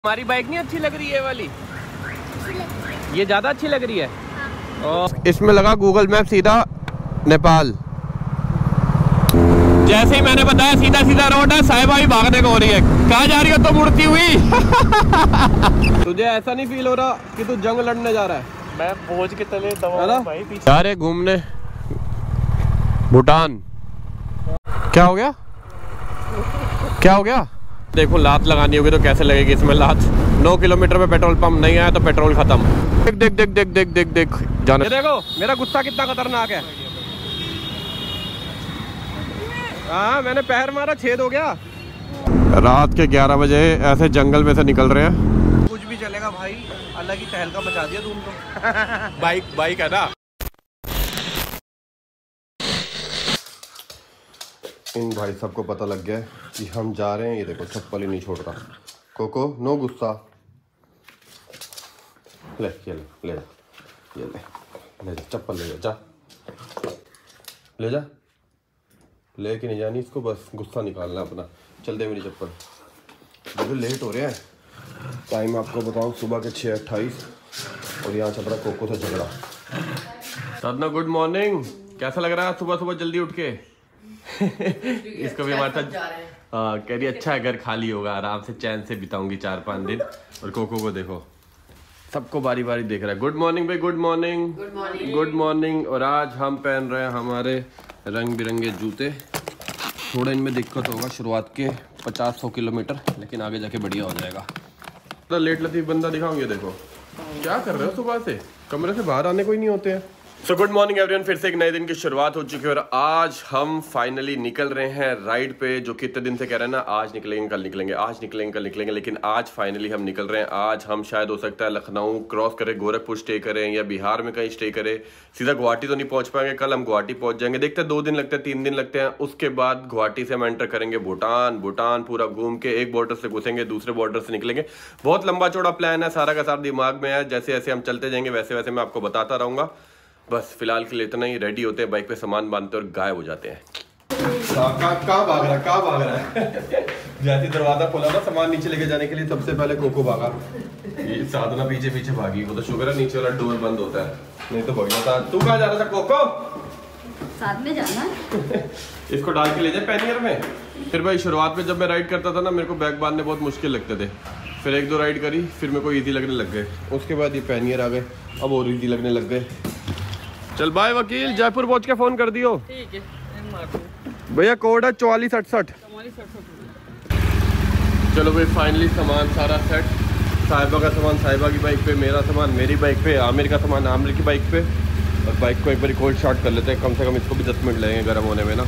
हमारी बाइक नहीं अच्छी लग रही है वाली, ये ज्यादा अच्छी लग रही है। और इसमें लगा गूगल मैप सीधा नेपाल। जैसे ही मैंने बताया सीधा सीधा रोड है, साहिबा भी भागने को हो रही है। कहाँ जा रही हो तो मुड़ती हुई। तुझे ऐसा नहीं फील हो रहा कि तू जंग लड़ने जा रहा है? मैं बोझ के तले दबा भाई पीछे। जा रहे घूमने भूटान। क्या हो गया, क्या हो गया? देखो लात लगानी होगी तो कैसे लगेगी इसमें लात। 9 किलोमीटर पे पेट्रोल पंप नहीं आया तो पेट्रोल खत्म। देख देख देख देख देख देख देख जाने। देखो मेरा गुस्सा कितना खतरनाक है। हाँ मैंने पैर मारा, छेद हो गया। रात के 11 बजे ऐसे जंगल में से निकल रहे हैं। कुछ भी चलेगा भाई, अलग ही तहलका मचा दिया तुम तो। बाइक है ना। इन भाई सबको पता लग गया कि हम जा रहे हैं। ये देखो चप्पल ही नहीं छोड़ रहा। कोको नो गुस्सा। ले ये ले जा, ये ले जा चप्पल ले जा, ले जा। लेके नहीं जानी इसको, बस गुस्सा निकालना अपना। चल दे मेरी चप्पल। देखो लेट हो रहे हैं। टाइम आपको बताऊं सुबह के 6:28 और यहाँ चल रहा कोको से झगड़ा। Sadhana good morning. कैसा लग रहा है सुबह सुबह जल्दी उठ के? इसको भी हमारे साथ कह रही अच्छा है, घर खाली होगा, आराम से चैन से बिताऊंगी 4-5 दिन। और कोको को देखो सबको बारी बारी देख रहा है। गुड मॉर्निंग भाई, गुड मॉर्निंग, गुड मॉर्निंग। और आज हम पहन रहे हैं हमारे रंग बिरंगे जूते। थोड़ा इनमें दिक्कत होगा शुरुआत के 50-100 किलोमीटर, लेकिन आगे जाके बढ़िया हो जाएगा। तो लेट लतीफ बंदा दिखाऊंगे। देखो क्या कर रहे हो, सुबह से कमरे से बाहर आने को ही नहीं होते हैं। So good morning everyone. फिर से एक नए दिन की शुरुआत हो चुकी है और आज हम फाइनली निकल रहे हैं राइड पे। जो कितने दिन से कह रहे हैं ना, आज निकलेंगे कल निकलेंगे, आज निकलेंगे कल निकलेंगे, लेकिन आज फाइनली हम निकल रहे हैं। आज हम शायद हो सकता है लखनऊ क्रॉस करें, गोरखपुर स्टे करें या बिहार में कहीं स्टे करें। सीधा गुवाहाटी तो नहीं पहुंच पाएंगे। कल हम गुवाहाटी पहुंच जाएंगे। देखते हैं 2 दिन लगते हैं, 3 दिन लगते हैं। उसके बाद गुवाहाटी से हम एंटर करेंगे भूटान पूरा घूम के एक बॉर्डर से घुसेंगे, दूसरे बॉर्डर से निकलेंगे। बहुत लंबा चौड़ा प्लान है, सारा का सारा दिमाग में है। जैसे जैसे हम चलते जाएंगे वैसे वैसे मैं आपको बताता रहूंगा। बस फिलहाल के लिए इतना ही। रेडी होते हैं, बाइक पे सामान बांधते और गायब हो जाते हैं। कहाँ भाग रहा है? जैसे दरवाजा खोला ना सामान नीचे लेके जाने के लिए, सबसे पहले कोको भागा। ये साधना पीछे पीछे भागी। वो तो शुक्र है नीचे वाला डोर बंद होता है, नहीं तो भागना था। तू कहाँ जा रहा था कोको? साथ में जाना। इसको डाल के ले जाए पैनियर में। फिर भाई शुरुआत में जब मैं राइड करता था ना, मेरे को बैग बांधने बहुत मुश्किल लगते थे। फिर 1-2 राइड करी, फिर मेरे को ईजी लगने लग गए। उसके बाद ये पैनियर आ गए, अब और ईजी लगने लग गए। चल बाय वकील, जयपुर पहुंच के फोन कर दियो। ठीक है भैया, कोड है 4468। चलो भाई फाइनली सामान सारा सेट। साहिबा का सामान साहिबा की बाइक पे, मेरा सामान मेरी बाइक पे, आमिर का सामान आमिर की बाइक पे। और बाइक को एक बार कोल्ड स्टार्ट कर लेते हैं। कम से कम इसको भी 10 मिनट लगेंगे गर्म होने में ना।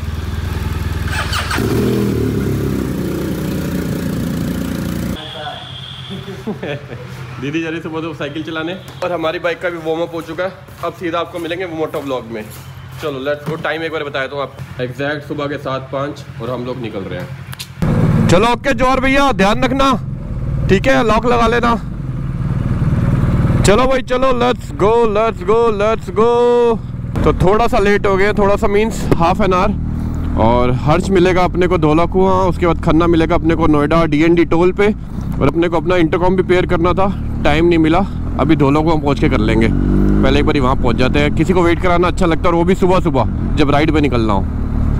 दीदी जा रही सुबह तो साइकिल चलाने। और हमारी बाइक का भी वार्म अप हो चुका है। अब सीधा आपको मिलेंगे वो मोटो व्लॉग में। चलो लेट्स गो। टाइम एक बार बताया तो आप, एग्जैक्ट सुबह के 7:05 और हम लोग निकल रहे हैं। चलो ओके जोर भैया, ध्यान रखना ठीक है, लॉक लगा लेना। चलो भाई चलो, let's go let's go let's go. तो थोड़ा सा लेट हो गए, थोड़ा सा मीन्स हाफ एन आवर। और हर्ष मिलेगा अपने को धौला कुआं, उसके बाद खन्ना मिलेगा अपने को नोएडा DND टोल पे। और अपने को अपना इंटरकॉम भी पेयर करना था, टाइम नहीं मिला। अभी धौला कुआं पहुँच के कर लेंगे। पहले एक बार वहाँ पहुँच जाते हैं। किसी को वेट कराना अच्छा लगता है, और वो भी सुबह सुबह जब राइड पे निकलना हो।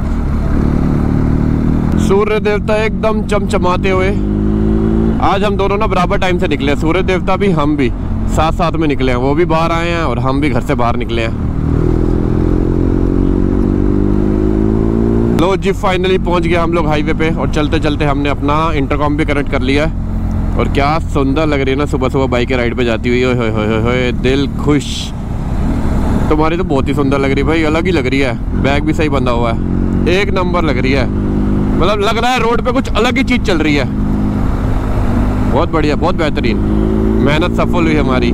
सूर्य देवता एकदम चमचमाते हुए। आज हम दोनों ना बराबर टाइम से निकले, सूर्य देवता भी हम भी साथ साथ में निकले हैं। वो भी बाहर आए हैं और हम भी घर से बाहर निकले हैं। लो जी फाइनली पहुंच गया हम लोग हाईवे पे। और चलते चलते हमने अपना इंटरकॉम भी कनेक्ट कर लिया है। और क्या सुंदर लग रही है ना सुबह सुबह बाइक के राइड पे जाती हुई। ओए होए होए होए, दिल खुश। तुम्हारी तो बहुत ही सुंदर लग रही है भाई, अलग ही लग रही है। बैग भी सही बंधा हुआ है, एक नंबर लग रही है। मतलब लग रहा है रोड पे कुछ अलग ही चीज़ चल रही है। बहुत बढ़िया, बहुत बेहतरीन। मेहनत सफल हुई हमारी।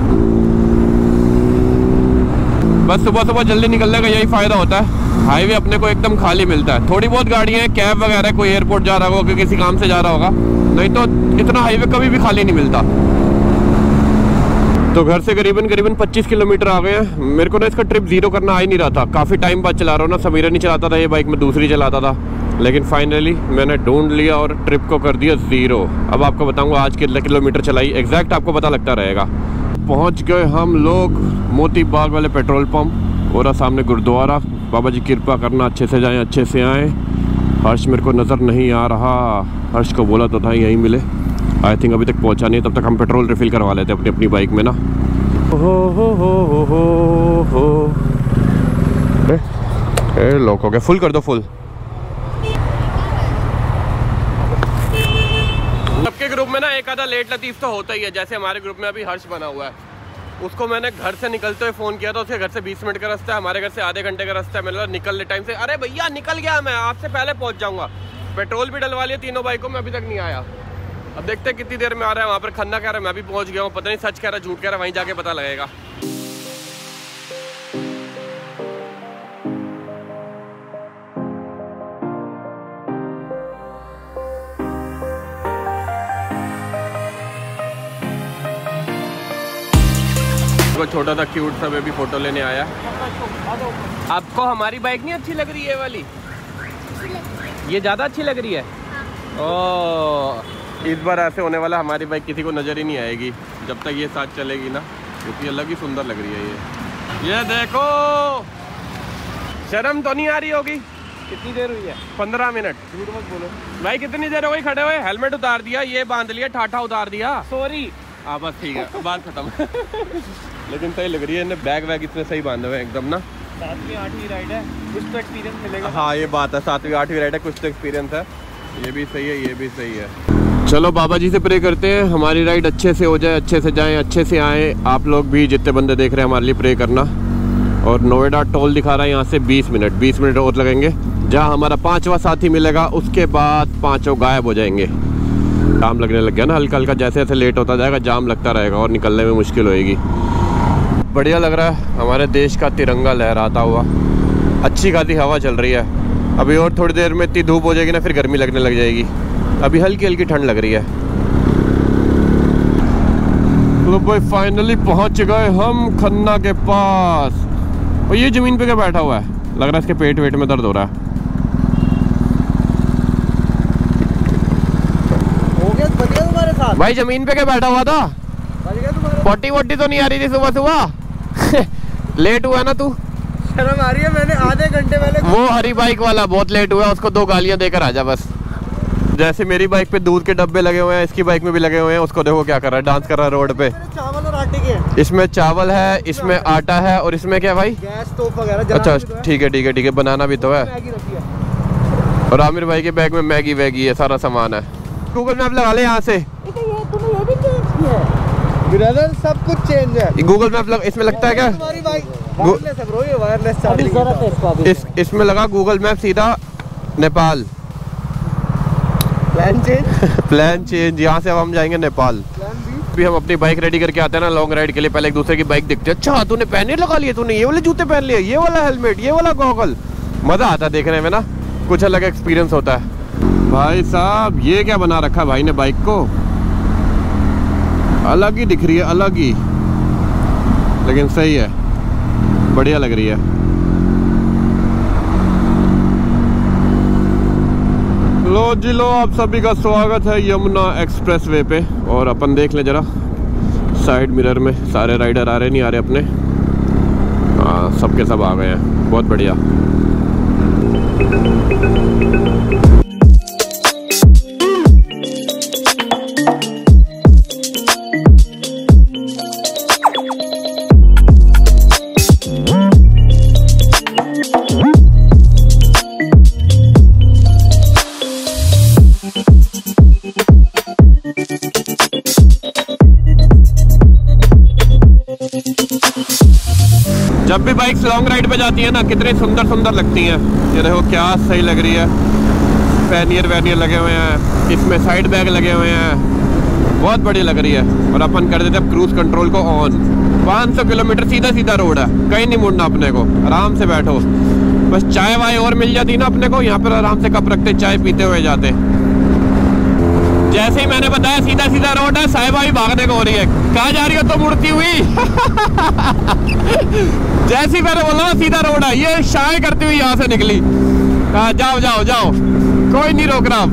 बस सुबह सुबह जल्दी निकलने का यही फ़ायदा होता है। हाईवे अपने को एकदम खाली मिलता है। थोड़ी बहुत गाड़ियाँ हैं, कैब वगैरह, कोई एयरपोर्ट जा रहा होगा, किसी काम से जा रहा होगा, नहीं तो इतना हाईवे कभी भी खाली नहीं मिलता। तो घर से करीबन 25 किलोमीटर आ गए हैं। मेरे को ना इसका ट्रिप 0 करना आ ही नहीं रहा था। काफ़ी टाइम बाद चला रहा हूँ ना, समीरा नहीं चलाता था ये बाइक, मैं दूसरी चलाता था। लेकिन फाइनली मैंने ढूंढ लिया और ट्रिप को कर दिया 0। अब आपको बताऊंगा आज कितने किलोमीटर चलाई, एग्जैक्ट आपको पता लगता रहेगा। पहुंच गए हम लोग मोती बाग वाले पेट्रोल पंप और सामने गुरुद्वारा। बाबा जी कृपा करना अच्छे से जाएं, अच्छे से आएँ। हर्ष मेरे को नज़र नहीं आ रहा, हर्ष को बोला तो था यहीं मिले। आई थिंक अभी तक पहुंचा नहीं, तब तक हम पेट्रोल रिफ़िल करवा लेते अपनी अपनी बाइक में ना। हो लॉक हो गया, फुल कर दो फुल। सबके ग्रुप में ना एक आधा लेट लतीफ़ तो होता ही है। जैसे हमारे ग्रुप में अभी हर्ष बना हुआ है, उसको मैंने घर से निकलते हुए फ़ोन किया था। उसके घर से 20 मिनट का रास्ता है, हमारे घर से आधे घंटे का रास्ता है। मैंने बोला निकलने टाइम से, अरे भैया निकल गया मैं, आपसे पहले पहुंच जाऊंगा। पेट्रोल भी डलवा लिया तीनों बाइकों में, अभी तक नहीं आया। अब देखते हैं कितनी देर में आ रहा है। वहाँ पर खन्ना कह रहा है मैं भी पहुँच गया हूँ, पता नहीं सच कह रहा है झूठ कह रहा है, वहीं जाके पता लगेगा। छोटा सा क्यूट सा बेबी फोटो लेने आया। आपको हमारी बाइक नहीं अच्छी लग रही है वाली? ये ज़्यादा अच्छी लग रही है। ओह, इस बार ऐसे होने वाला, हमारी बाइक किसी को नज़र ही नहीं आएगी जब तक ये साथ चलेगी ना, क्योंकि अलग ही सुंदर लग रही है ये देखो, शर्म तो नहीं आ रही होगी? कितनी देर हुई है? 15 मिनट। झूठ मत बोलो भाई, कितनी देर हो गई खड़े हुए? हेलमेट उतार दिया, ये बांध लिया, ठाठा उतार दिया। सॉरी। हाँ बस ठीक है, बात खत्म। लेकिन सही लग रही है, इन्हें बैग वैग इतने सही बांधे हुए एकदम ना। 7वीं 8वीं राइड है, कुछ तो एक्सपीरियंस मिलेगा। हाँ ये बात है, 7वीं 8वीं राइड है, कुछ तो एक्सपीरियंस है। ये भी सही है, ये भी सही है। चलो बाबा जी से प्रे करते हैं हमारी राइड अच्छे से हो जाए, अच्छे से जाएं, अच्छे से आएँ। आप लोग भी जितने बंदे देख रहे हैं हमारे लिए प्रे करना। और नोएडा टोल दिखा रहा है यहाँ से 20 मिनट और लगेंगे। जहाँ हमारा 5वां साथी मिलेगा उसके बाद 5 गायब हो जाएंगे। जाम लगने लग गया ना हल्का हल्का, जैसे जैसे लेट होता जाएगा जाम लगता रहेगा और निकलने में मुश्किल होएगी। बढ़िया लग रहा है, हमारे देश का तिरंगा लहराता हुआ। अच्छी खासी हवा चल रही है। अभी और थोड़ी देर में इतनी धूप हो जाएगी ना, फिर गर्मी लगने लग जाएगी। अभी हल्की हल्की ठंड लग रही है। तो भाई फाइनली पहुंच गए हम खन्ना के पास। और ये ज़मीन पे क्या बैठा हुआ है? लग रहा है इसके पेट वेट में दर्द हो रहा है। तुम्हारे साथ भाई ज़मीन पे क्या बैठा हुआ था? पोटी वोटी तो नहीं आ रही थी सुबह सुबह? लेट हुआ ना तू? शर्म आ रही है, मैंने आधे घंटे पहले। वो हरी बाइक वाला बहुत लेट हुआ, उसको 2 गालियां देकर आजा बस। जैसे मेरी बाइक पे दूध के डब्बे लगे हुए हैं, इसकी बाइक में भी लगे हुए हैं। उसको देखो क्या कर रहा है, डांस कर रहा है रोड पे। चावल और आटे के, इसमें चावल है, इसमें आटा है, और इसमें क्या भाई? गैस स्टोव वगैरह। अच्छा ठीक है ठीक है ठीक है, बनाना भी तो है। और आमिर भाई के बैग में मैगी वैगी है, सारा सामान है। गूगल मैप लगा ले यहाँ से। ब्रदर सब कुछ चेंज है। गूगल मैप इसमें लगता है क्या? तुम्हारी बाइक वायरलेस है ब्रो, ये वायरलेस चार्जिंग है। इसमें लगा गूगल मैप सीधा नेपाल। Plan change. यहाँ से अब हम जाएंगे नेपाल। भी हम अपनी बाइक रेडी करके आते हैं ना लॉन्ग राइड के लिए, पहले एक दूसरे की बाइक देखते हैं। अच्छा तूने पहने लगा लिए, तूने ये वाले जूते पहन लिए, ये वाला हेलमेट, ये वाला गॉगल। मजा आता है देखने में ना, कुछ अलग एक्सपीरियंस होता है। भाई साहब ये क्या बना रखा है भाई ने बाइक को? अलग ही दिख रही है, अलग ही, लेकिन सही है, बढ़िया लग रही है। लो जी लो, आप सभी का स्वागत है यमुना एक्सप्रेस वे पे। और अपन देख ले जरा साइड मिरर में सारे राइडर आ रहे नहीं आ रहे अपने? हाँ सबके सब आ गए हैं, बहुत बढ़िया। जब भी बाइक्स लॉन्ग राइड पे जाती है ना, कितनी सुंदर सुंदर लगती हैं। ये देखो क्या सही लग रही है, पैनियर वैनियर लगे हुए हैं, इसमें साइड बैग लगे हुए हैं, बहुत बढ़िया लग रही है। और अपन कर देते हैं क्रूज कंट्रोल को ऑन। 500 किलोमीटर सीधा सीधा रोड है, कहीं नहीं मुड़ना अपने को, आराम से बैठो। बस चाय वाय और मिल जाती ना अपने को, यहाँ पर आराम से कप रखते चाय पीते हुए जाते। जैसे ही मैंने बताया सीधा सीधा रोड है, साहिबा भी भागने को हो रही है। कहाँ जा रही हो तो मुड़ती हुई? जैसे ही मैंने बोला सीधा रोड है, ये शाय करती हुई यहाँ से निकली। हाँ जाओ जाओ जाओ। कोई नहीं रोक रहा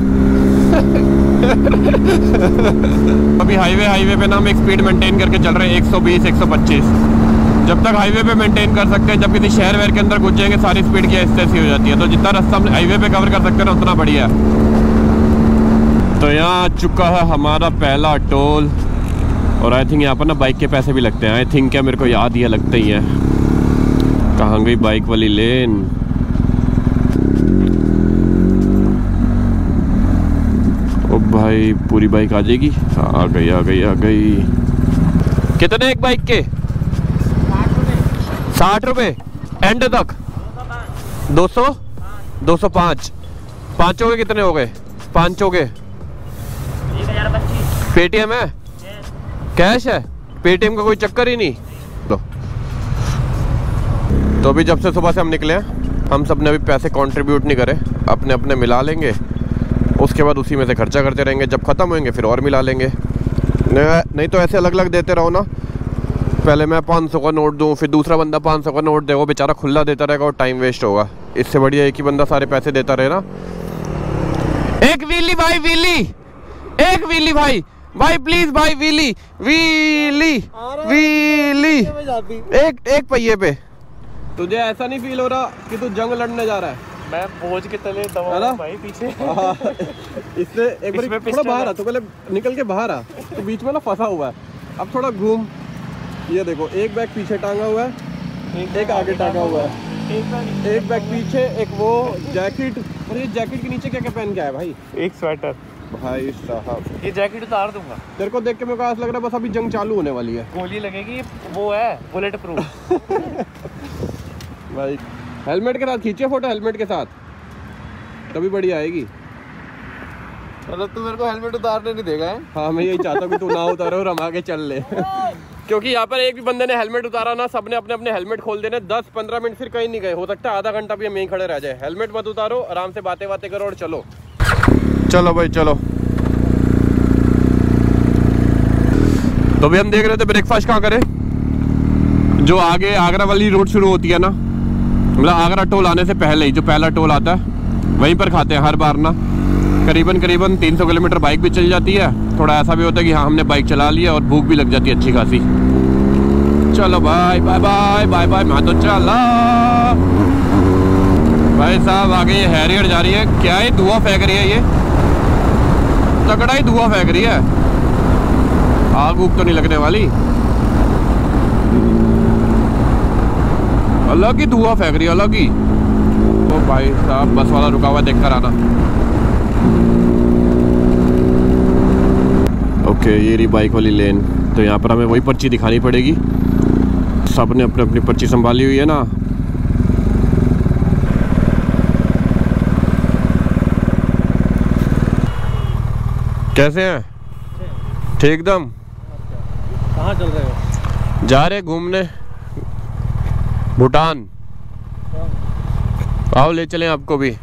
अभी हाईवे पे ना हम एक स्पीड मेंटेन करके चल रहे हैं 120 125। जब तक हाईवे पे मेंटेन कर सकते हैं, जब किसी शहर वहर के अंदर घुस जाएंगे सारी स्पीड की ऐसी हो जाती है। तो जितना रास्ता हम हाईवे पे कवर कर सकते हैं ना उतना बढ़िया है। तो यहाँ आ चुका है हमारा पहला टोल, और आई थिंक यहाँ पर ना बाइक के पैसे भी लगते हैं। आई थिंक क्या, मेरे को याद ही लगते ही है। कहाँ गई बाइक वाली लेन? ओ भाई पूरी बाइक आ जाएगी। आ गई आ गई आ गई। कितने एक बाइक के? 60 रुपये एंड तक? 200 205। पाँचों के कितने हो गए? पाँचों के 1025। पेटीएम है? कैश है? पेटीएम का कोई चक्कर ही नहीं। तो अभी जब से सुबह से हम निकले हैं, हम सब ने अभी पैसे कंट्रीब्यूट नहीं करे, अपने अपने मिला लेंगे, उसके बाद उसी में से खर्चा करते रहेंगे। जब ख़त्म होंगे फिर और मिला लेंगे। नहीं तो ऐसे अलग अलग देते रहो ना, पहले मैं 500 का नोट दूं, फिर दूसरा बंदा 500 का नोट दे, वो बेचारा खुला देता रहेगा और टाइम वेस्ट होगा। इससे बढ़िया एक ही बंदा सारे पैसे देता रहे ना। एक व्हीली भाई, व्हीली, एक व्हीली भाई, भाई प्लीज भाई, व्हीली व्हीली व्हीली, एक पहिए पे। तुझे ऐसा नहीं फील हो रहा कि तू जंग लड़ने जा रहा है? मैं बोझ के तले दबा भाई पीछे। इससे एक बार थोड़ा बाहर आ, तो पहले निकल के बाहर आ, तो बीच में ना फंसा हुआ है। अब थोड़ा घूम। ये देखो, एक बैग पीछे टांगा हुआ है, एक आगे टांगा हुआ है, एक बैग पीछे, एक वो जैकेट। और ये जैकेट के नीचे क्या क्या पहन के आया भाई? एक स्वेटर। भाई साहब, ये जैकेट उतार दूंगा। तेरे को देख के मेरे को ऐसा लग रहा है बस अभी जंग चालू होने वाली है। गोली लगेगी, वो है बुलेट प्रूफ। भाई हेलमेट के साथ खींचे फोटो, हेलमेट के साथ तभी बढ़िया आएगी। मतलब तू मेरे को हेलमेट उतारने नहीं देगा है? हाँ, मैं यही चाहता हूँ कि तू ना उतारो और हम आगे चल ले। क्योंकि यहाँ पर एक भी बंदे ने हेलमेट उतारा ना, सबने अपने अपने हेलमेट खोल देने। 10-15 मिनट फिर कहीं नहीं गए, हो सकता है आधा घंटा भी हम यहीं खड़े रह जाए। हेलमेट मत उतारो, आराम से बातें बातें करो और चलो। चलो भाई चलो। तो भी हम देख रहे थे ब्रेकफास्ट कहाँ करें। जो आगे आगरा वाली रोड शुरू होती है ना, मतलब आगरा टोल आने से पहले ही जो पहला टोल आता है वहीं पर खाते हैं हर बार ना। करीबन 300 किलोमीटर बाइक भी चल जाती है। थोड़ा ऐसा भी होता है कि हाँ हमने बाइक चला लिया और भूख भी लग जाती है अच्छी खासी। चलो भाई, बाय बाय बाय बाय। मैं तो चला भाई साहब। आगे ये हैरियर जा रही है, क्या ही धुआं फेंक रही है, ये तगड़ा ही धुआं फेंक रही है। आग उग तो नहीं लगने वाली? अलग ही धुआं फेंक रही है, अलग ही। तो भाई साहब बस वाला रुका हुआ, देख कर आना। ओके, ये रही बाइक वाली लेन। तो यहाँ पर हमें वही पर्ची दिखानी पड़ेगी। सब ने अपनी अपनी पर्ची संभाली हुई है ना। कैसे हैं? ठीक एकदम। कहाँ चल रहे हो? जा रहे घूमने भूटान। आओ ले चलें आपको भी।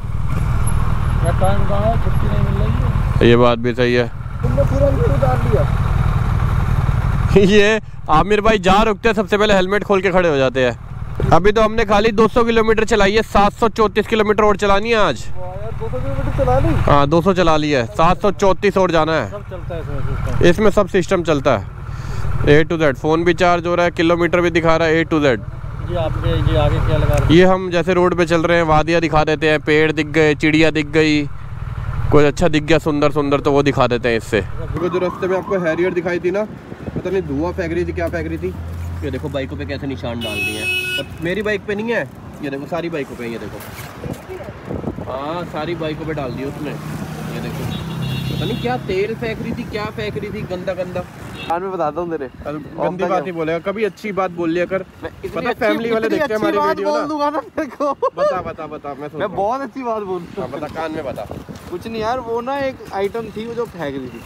टाइम कहाँ है, छुट्टी नहीं मिल रही है। ये बात भी सही है। तुमने पूरा नहीं उतार लिया। ये आमिर भाई जहाँ रुकते हैं सबसे पहले हेलमेट खोल के खड़े हो जाते हैं। अभी तो हमने खाली 200 किलोमीटर चलाई है, 734 किलोमीटर और चलानी है आज। 200 किलोमीटर चला ली? हाँ 200 चला ली है, 734 और जाना है। सब चलता है इसमें सब सिस्टम चलता है, A to Z। फ़ोन भी चार्ज हो रहा है, किलोमीटर भी दिखा रहा है, A to Z। ये आपके ये आगे क्या लगा रहे हैं? ये हम जैसे रोड पे चल रहे हैं, वादियाँ दिखा देते हैं, पेड़ दिख गए, चिड़िया दिख गई, कोई अच्छा दिख गया सुंदर सुंदर तो वो दिखा देते हैं इससे। देखो जो रास्ते में आपको हैरियर दिखाई थी ना, पता नहीं धुआं फेंक रही थी, क्या फेंक रही थी। ये देखो बाइकों पे कैसे निशान डाल दिए हैं। और मेरी बाइक पे नहीं है, ये देखो सारी बाइकों पे, ये देखो हाँ सारी बाइकों पे डाल दिए उसने। ये देखो पता नहीं क्या तेल फेंक रही थी, क्या फेंक रही थी, गंदा गंदा। आज मैं बताता हूँ तेरे। गंदी बात ही बोलेगा, कभी अच्छी बात बोल लिया कर। पता फैमिली वाले देखते हैं हमारी वीडियो ना। बता मैं बहुत अच्छी बात बोलूँगा। बता कान में बता। कुछ नहीं यार, वो ना एक आइटम थी वो जो फेंक रही थी।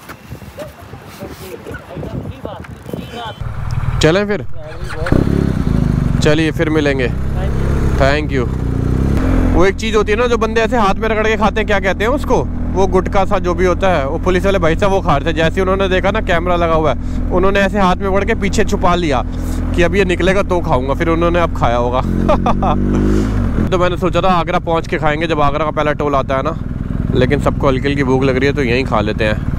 चलें फिर? चलिए फिर मिलेंगे। Thank you. वो एक चीज़ होती है ना जो बंदे ऐसे हाथ में रगड़ के खाते हैं, क्या कहते हैं उसको, वो गुटखा सा जो भी होता है, वो पुलिस वाले भाई साहब वो खा रहे थे। जैसे उन्होंने देखा ना कैमरा लगा हुआ है, उन्होंने ऐसे हाथ में बढ़ के पीछे छुपा लिया कि अब ये निकलेगा तो खाऊंगा, फिर उन्होंने अब खाया होगा। तो मैंने सोचा था आगरा पहुंच के खाएंगे, जब आगरा का पहला टोल आता है ना लेकिन सबको हल्की हल्की भूख लग रही है तो यहीं खा लेते हैं।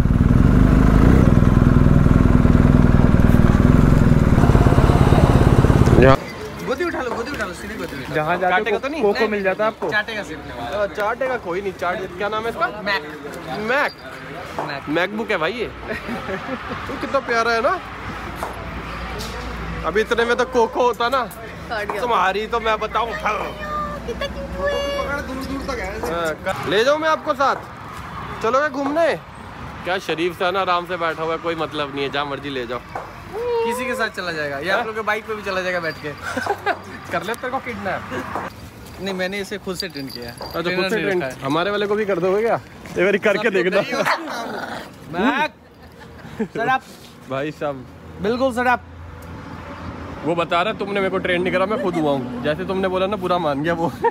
गोदी उठा लो सीधी गोदी। जहाँ जाके तो नहीं कोको मिल जाता है आपको। चाटेगा सिर्फ। चाटेगा कोई नहीं, चाट क्या नाम है इसका? मैकबुक है भाई ये। तो कितना प्यारा है ना। अभी इतने में तो कोको होता ना तुम्हारी, तो मैं बताऊं दूर तक है। ले जाऊं मैं आपको साथ, चलोगे घूमने? क्या शरीफ सा ना, आराम से बैठा हुआ है, कोई मतलब नहीं है, जहाँ मर्जी ले जाओ। किसी के साथ चला जाएगा या आप लोग के बाइक पे भी चला जाएगा बैठ के। कर ले तेरे को किडनैप। नहीं, मैंने इसे खुद से ट्रेन किया है। अच्छा, खुद से ट्रेन। हमारे वाले को भी कर दोगे क्या? एक बार करके देखना भाई साहब। बिल्कुल सर आप। वो बता रहा तुमने मेरे को ट्रेन नहीं करा, मैं खुद हुआ हूँ। जैसे तुमने बोला ना, बुरा मान गया वो।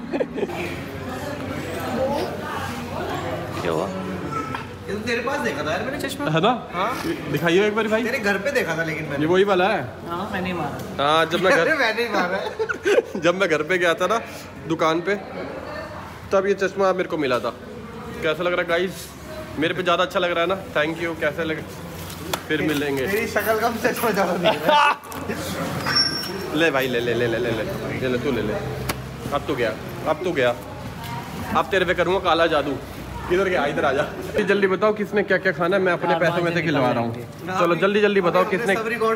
क्या हुआ? ये तो तेरे पास देखा था यार मैंने चश्मा, है ना? हाँ दिखाइए एक बार भाई। तेरे घर पे देखा था लेकिन मैंने। ये वही वाला है। हाँ मैंने ही मारा। हाँ, जब मैं घर मैंने ही मारा। जब मैं घर पे गया था ना दुकान पे, तब ये चश्मा मेरे को मिला था। कैसा लग रहा है गाइस? मेरे पे ज़्यादा अच्छा लग रहा है ना? Thank you. कैसे लगे? फिर मिलेंगे। तेरी शक्ल का चश्मा ज़्यादा दिख रहा है। ले भाई, ले ले ले ले ले ले ले तू ले ले। अब तो गया, अब तो गया। अब तेरे पे करूँगा काला जादू। इधर गया, इधर आ जा। जल्दी बताओ किसने क्या क्या खाना है, मैं अपने पैसों में से खिलवा रहा हूँ। चलो जल्दी जल्दी बताओ किसने।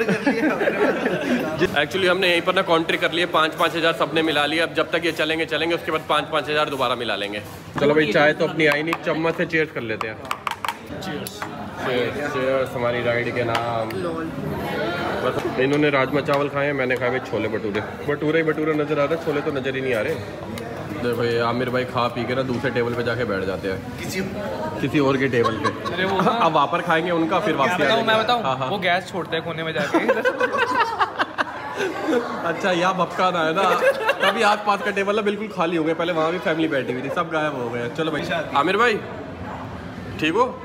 एक्चुअली हमने यहीं पर ना काउंट्री कर लिए, 5-5 हज़ार सबने मिला लिया। अब जब तक ये चलेंगे उसके बाद 5-5 हज़ार दोबारा मिला लेंगे। चलो भाई, चाय तो अपनी आई नहीं, चम्मच से चीयर्स कर लेते हैं। चीयर्स हमारी राइड के नाम। बस इन्होंने राजमा चावल खाए हैं, मैंने खाए भाई छोले भटूरे। भटूरे ही भटूरे नजर आ रहे, छोले तो नजर ही नहीं आ रहे। देखो ये आमिर भाई खा पी के ना दूसरे टेबल पे जाके बैठ जाते हैं, किसी और के टेबल पे। अब वहाँ पर खाएंगे उनका, फिर वापसी आएंगे। मैं बताऊँ, हाँ, हाँ। वो गैस छोड़ते हैं कोने में जाके। अच्छा, यहाँ भपका ना है ना, तभी आस पास का टेबल ना बिल्कुल खाली हो गया। पहले वहाँ भी फैमिली बैठी हुई थी, सब गायब हो गए। चलो भाई, आमिर भाई ठीक हो?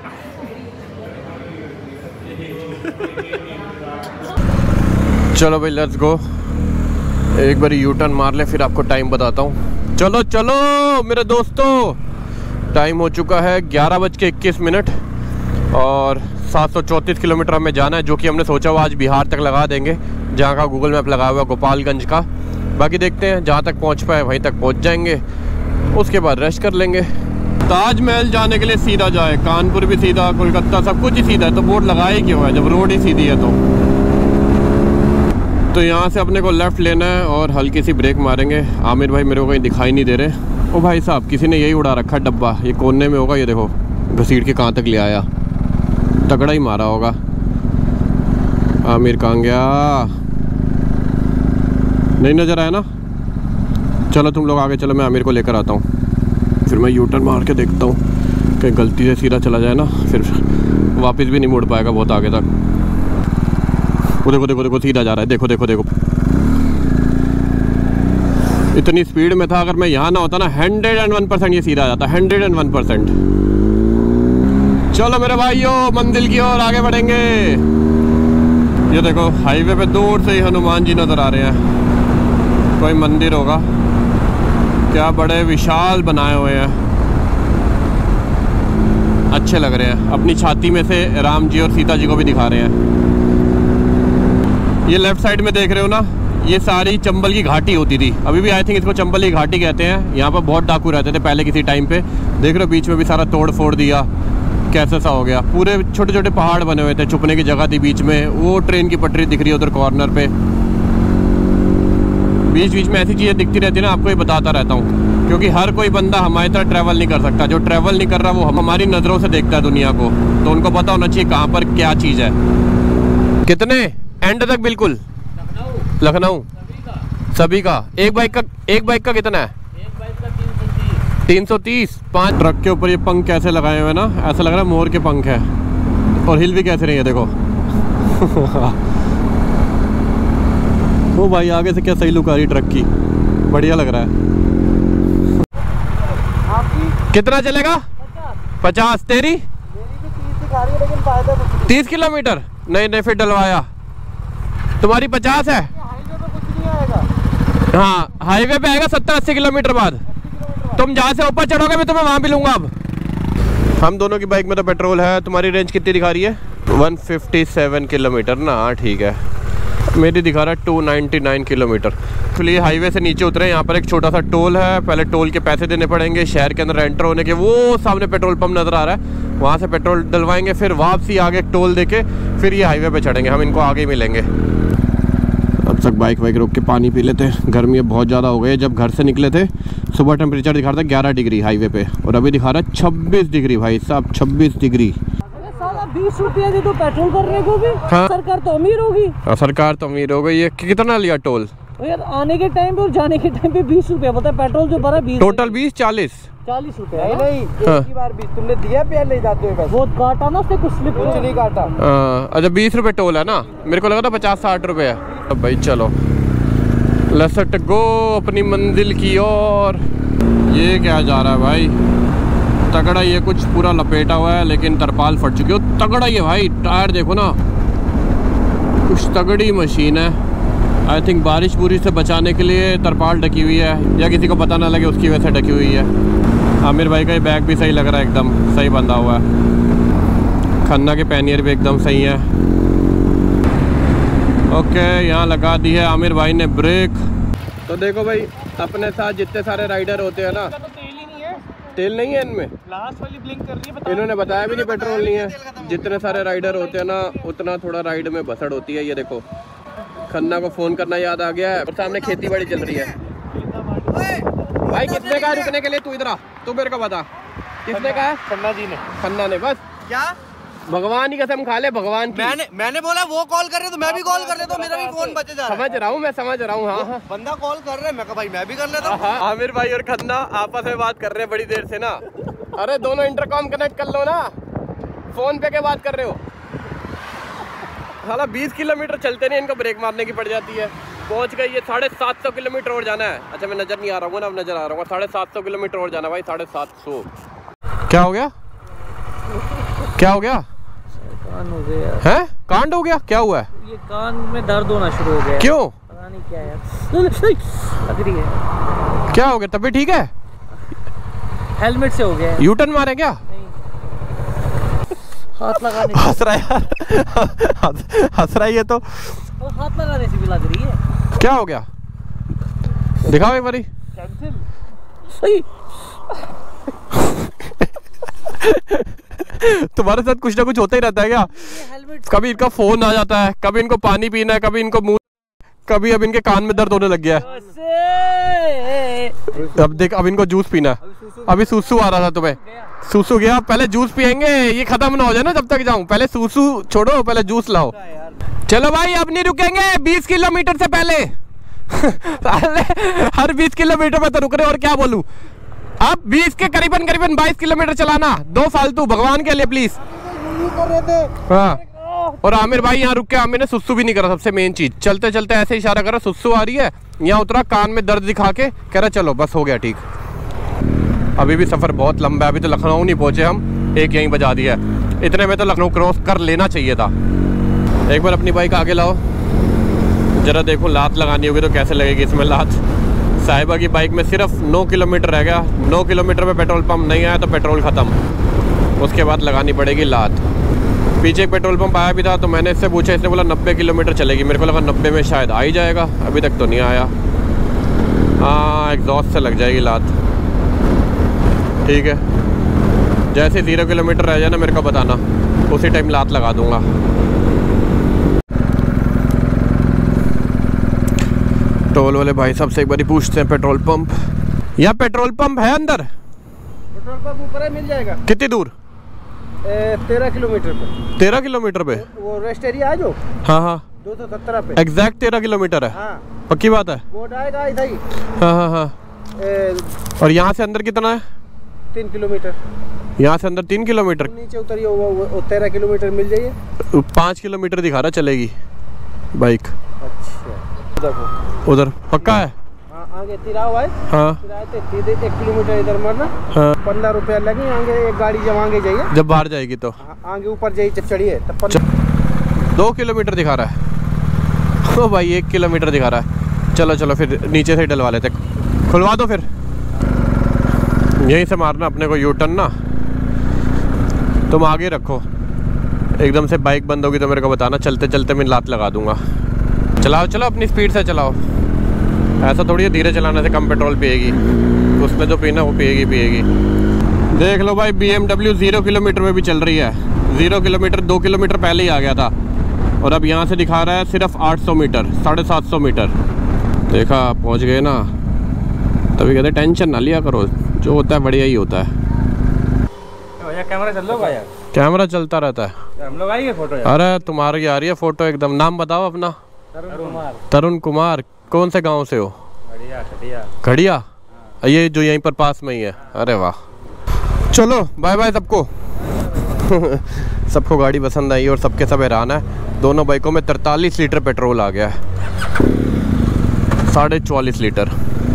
चलो भाई लेट्स गो। एक बार यू टर्न मार ले, फिर आपको टाइम बताता हूँ। चलो चलो मेरे दोस्तों, टाइम हो चुका है 11:21 और 734 किलोमीटर हमें जाना है, जो कि हमने सोचा हुआ आज बिहार तक लगा देंगे, जहाँ का गूगल मैप लगा हुआ है गोपालगंज का। बाकी देखते हैं, जहाँ तक पहुँच पाए वहीं तक पहुँच जाएंगे, उसके बाद रेस्ट कर लेंगे। ताजमहल जाने के लिए सीधा जाए, कानपुर भी सीधा, कोलकाता सब कुछ ही सीधा है, तो बोर्ड लगाए क्यों है जब रोड ही सीधी है? तो यहाँ से अपने को लेफ़्ट लेना है और हल्की सी ब्रेक मारेंगे। आमिर भाई मेरे को कहीं दिखाई नहीं दे रहे। ओ भाई साहब, किसी ने यही उड़ा रखा है डब्बा, ये कोने में होगा, ये देखो घसीट के कहाँ तक ले आया, तगड़ा ही मारा होगा। आमिर कहाँ गया? नहीं नज़र आया ना? चलो तुम लोग आगे चलो, मैं आमिर को लेकर आता हूँ, फिर मैं यू टर्न मार के देखता हूँ कहीं गलती से सीधा चला जाए ना, फिर वापस भी नहीं मुड़ पाएगा बहुत आगे तक। वो देखो देखो देखो सीधा जा रहा है, देखो देखो देखो। इतनी स्पीड में था, अगर मैं यहाँ ना होता ना 101% ये सीधा जाता, 101%। चलो मेरे भाइयों, मंजिल की ओर आगे बढ़ेंगे। ये देखो हाईवे पे दूर से ही हनुमान जी नज़र आ रहे हैं, कोई मंदिर होगा। क्या बड़े विशाल बनाए हुए हैं, अच्छे लग रहे हैं। अपनी छाती में से राम जी और सीता जी को भी दिखा रहे हैं। ये लेफ्ट साइड में देख रहे हो ना, ये सारी चंबल की घाटी होती थी, अभी भी आई थिंक इसको चंबल की घाटी कहते हैं। यहाँ पर बहुत डाकू रहते थे पहले किसी टाइम पे। देख रहे हो बीच में भी सारा तोड़ फोड़ दिया, कैसे सा हो गया। पूरे छोटे छोटे पहाड़ बने हुए थे, छुपने की जगह थी बीच में। वो ट्रेन की पटरी दिख रही है उधर कॉर्नर पे। बीच बीच में ऐसी चीज़ें दिखती रहती है ना, आपको ये बताता रहता हूँ, क्योंकि हर कोई बंदा हमारी तरह ट्रैवल नहीं कर सकता। जो ट्रैवल नहीं कर रहा वो हमारी नज़रों से देखता है दुनिया को, तो उनको पता होना चाहिए कहाँ पर क्या चीज़ है। कितने एंड तक? बिल्कुल लखनऊ सभी का। एक बाइक का कितना है? 330। 5 ट्रक के ऊपर ये पंख कैसे लगाए हुए ना, ऐसा लग रहा है मोर के पंख है। और हिल भी कैसे रही है देखो। वो भाई आगे से क्या सही लुक आ रही ट्रक की, बढ़िया लग रहा है। आपकी कितना चलेगा? 50। तेरी? मेरी भी 30 दिखा रही है, लेकिन फायदा कुछ नहीं। 30 किलोमीटर? नहीं फिर डलवाया। तुम्हारी 50 है? हाईवे पे कुछ नहीं आएगा। हाँ हाईवे पे आएगा 70-80 किलोमीटर बाद। तुम जहाँ से ऊपर चढ़ोगे मैं तुम्हें वहाँ भी लूँगा। अब हम दोनों की बाइक में तो पेट्रोल है। तुम्हारी रेंज कितनी दिखा रही है? 157 किलोमीटर ना। हाँ ठीक है, मेरी दिखा रहा है 299 किलोमीटर। इसलिए हाईवे से नीचे उतरे, यहाँ पर एक छोटा सा टोल है, पहले टोल के पैसे देने पड़ेंगे। शहर के अंदर एंटर होने के वो सामने पेट्रोल पंप नज़र आ रहा है, वहाँ से पेट्रोल डलवाएंगे, फिर वापसी आगे टोल देके फिर ये हाईवे पे चढ़ेंगे। हम इनको आगे ही मिलेंगे। अब तक बाइक वाइक रोक के पानी पी लेते हैं। गर्मी अब बहुत ज़्यादा हो गई है। जब घर से निकले थे सुबह टेम्परेचर दिखा रहा था 11 डिग्री हाईवे पे, और अभी दिखा रहा है 26 डिग्री। भाई साहब 26 डिग्री। 20 रुपया दे दो पेट्रोल करने को भी। हाँ। सरकार तो अमीर होगी। सरकार तो अमीर हो गई। ये कितना लिया टोल? यार आने के टाइम पे और जाने के टाइम पे 20 रुपया। पता है पेट्रोल जो भरा 20, टोटल 20-40 रुपया। नहीं हाँ। एक ही बार 20 तुमने दिया, पहले जाते हुए बस वो काटा ना उसने कुछ नहीं काटा। अच्छा 20 रुपये टोल है ना, मेरे को लगा था 50-60 रुपये है। अब भाई चलो लसट गो अपनी मंजिल की ओर। ये क्या जा रहा है भाई? तगड़ा, ये कुछ पूरा लपेटा हुआ है लेकिन तरपाल फट चुकी है। तगड़ा ये भाई, टायर देखो ना, कुछ तगड़ी मशीन है। आई थिंक बारिश बुरी से बचाने के लिए तरपाल ढकी हुई है, या किसी को पता ना लगे उसकी वजह से ढकी हुई है। आमिर भाई का ये बैग भी सही लग रहा है, एकदम सही बंधा हुआ है। खन्ना के पैनियर भी एकदम सही है। ओके, यहाँ लगा दी है आमिर भाई ने ब्रेक। तो देखो भाई, अपने साथ जितने सारे राइडर होते हैं ना, तेल नहीं है इनमें। लास्ट वाली ब्लिंक कर रही है। इन्होंने बताया भी नहीं पेट्रोल नहीं है। जितने सारे राइडर होते हैं ना, उतना थोड़ा राइड में भसड़ होती है। ये देखो, खन्ना को फोन करना याद आ गया है, और सामने खेती बाड़ी चल रही है। भाई किसने कहा रुकने के लिए? तू इधर आ, तू मेरे को बता किसने कहा? खन्ना जी ने। खन्ना ने। बस क्या भगवान की कसम खा ले, भगवान की। मैंने बोला वो कॉल कर रहे तो मैं भी कॉल कर लेता हूँ, मेरा भी फोन बचे जा रहा है। समझ रहा हूँ, मैं समझ रहा हूँ। हाँ हाँ, बंदा कॉल कर रहा है, मैं कहा भाई मैं भी कर लेता हूँ। हाँ, आमिर भाई और खन्ना आपस में बात कर रहे हैं बड़ी देर से ना। अरे दोनों इंटरकॉम कनेक्ट कर लो ना, फोन पे क्या बात कर रहे हो? साला 20 किलोमीटर चलते नहीं, इनको ब्रेक मारने की पड़ जाती है। पहुंच गई ये 750 किलोमीटर और जाना है। अच्छा मैं नजर नहीं आ रहा हूँ ना, अब नजर आ रहा हूँ। 750 किलोमीटर और जाना भाई, 750। क्या हो गया? क्या हो गया? कान हो गया है? कांड हो गया? क्या हुआ है? ये कान में दर्द होना शुरू हो गया। क्यों? पता नहीं क्या यार, लग रही है। क्या हो गया? तबीयत ठीक है? हेलमेट से हो गया। यूटर्न मारे क्या? हाथ लगाने हंस रहा है यार, हंस रहा है ये तो। हाथ लगाने से भी लग रही है। क्या हो गया? दिखाओ एक बारी। सही। तुम्हारे साथ कुछ ना कुछ होता ही रहता है क्या? कभी इनका फोन आ जाता है, कभी इनको पानी पीना है, कभी इनको मुंह, कभी अब इनके कान में दर्द होने लग गया है। अब देख, अब इनको जूस पीना है। अभी सूसू आ रहा था तुम्हें, सूसू गया। पहले जूस पियेंगे, ये खत्म ना हो जाए ना जब तक जाऊं। पहले सूसू छोड़ो, पहले जूस लाओ। चलो भाई, अब नहीं रुकेंगे 20 किलोमीटर से पहले। हर 20 किलोमीटर में तो रुक रहे, और क्या बोलूं। अब 20 के करीबन 22 किलोमीटर चलाना, 2 फालतू, भगवान के लिए प्लीज। हाँ, और आमिर भाई यहाँ रुक के आमिर ने सुसु भी नहीं करा। सबसे मेन चीज, चलते चलते ऐसे इशारा करा, सुसु आ रही है। यहाँ उतरा, कान में दर्द दिखा के कह रहा चलो बस हो गया ठीक। अभी भी सफर बहुत लंबा है, अभी तो लखनऊ नहीं पहुंचे हम, एक यहीं बजा दिया है। इतने में तो लखनऊ क्रॉस कर लेना चाहिए था। एक बार अपनी बाइक आगे लाओ जरा, देखो लात लगानी होगी तो कैसे लगेगी इसमें लात। साहिबा की बाइक में सिर्फ 9 किलोमीटर रह गया। 9 किलोमीटर में पेट्रोल पंप नहीं आया तो पेट्रोल ख़त्म, उसके बाद लगानी पड़ेगी लात। पीछे एक पेट्रोल पंप आया भी था, तो मैंने इससे पूछा, इसने बोला 90 किलोमीटर चलेगी। मेरे को लगा 90 में शायद आ ही जाएगा, अभी तक तो नहीं आया। हाँ, एग्जॉस्ट से लग जाएगी लात। ठीक है, जैसे 0 किलोमीटर रह जाए ना मेरे को बताना, उसी टाइम लात लगा दूंगा। टोल वाले भाई साहब से एक बार पूछते हैं, पेट्रोल पंप, यहाँ पेट्रोल पंप है अंदर? पेट्रोल पंप ऊपर है, मिल जाएगा। कितनी दूर? 13 किलोमीटर पे। 13 किलोमीटर पे? वो रेस्ट एरिया है जो। हाँ हाँ, 217 पे एग्जैक्ट 13 किलोमीटर है। हाँ, पक्की बात है? बोर्ड आएगा इधर ही। हाँ हाँ हाँ। और यहाँ से अंदर कितना है? 3 किलोमीटर। यहाँ से अंदर 3 किलोमीटर? नीचे उतरिए, वो 13 किलोमीटर मिल जाइए। 5 किलोमीटर दिखा रहा चलेगी बाइक। अच्छा, उधर पक्का है? हाँ, आगे तिराव है। हाँ तिराव से सीधे 1 किलोमीटर इधर मरना। हाँ। 15 रुपया लगे। आगे एक गाड़ी जब आगे जाइए, जब बाहर जाएगी तो आगे ऊपर जाइए, जब चढ़िए तब 2 किलोमीटर दिखा रहा है। ओ भाई 1 किलोमीटर दिखा रहा है। चलो चलो फिर नीचे से डलवा लेते, खुलवा दो फिर। यहीं से मारना अपने को यू टर्न ना, तुम आगे रखो, एकदम से बाइक बंद होगी तो मेरे को बताना, चलते चलते मैं लात लगा दूंगा। चलाओ चलो, अपनी स्पीड से चलाओ, ऐसा थोड़ी है धीरे चलाने से कम पेट्रोल पिएगी, उसमें जो पीना वो पिएगी। देख लो भाई, BMW 0 किलोमीटर में भी चल रही है। 0 किलोमीटर 2 किलोमीटर पहले ही आ गया था और अब यहाँ से दिखा रहा है सिर्फ 800 मीटर, 750 मीटर। देखा, पहुँच गए ना। तभी कहते टेंशन ना लिया करो, जो होता है बढ़िया ही होता है। कैमरा चल रहा यार, कैमरा चलता रहता है। हम लोग आएंगे फोटो यार। अरे तुम्हारी आ रही है फोटो एकदम। नाम बताओ अपना। तरुण कुमार। कौन से गांव से हो? खड़िया। ये जो यहीं पर पास में ही है। अरे वाह, चलो बाय बाय सबको। सबको गाड़ी पसंद आई और सबके सब हैरान है। दोनों बाइकों में 43 लीटर पेट्रोल आ गया है, 44.5 लीटर।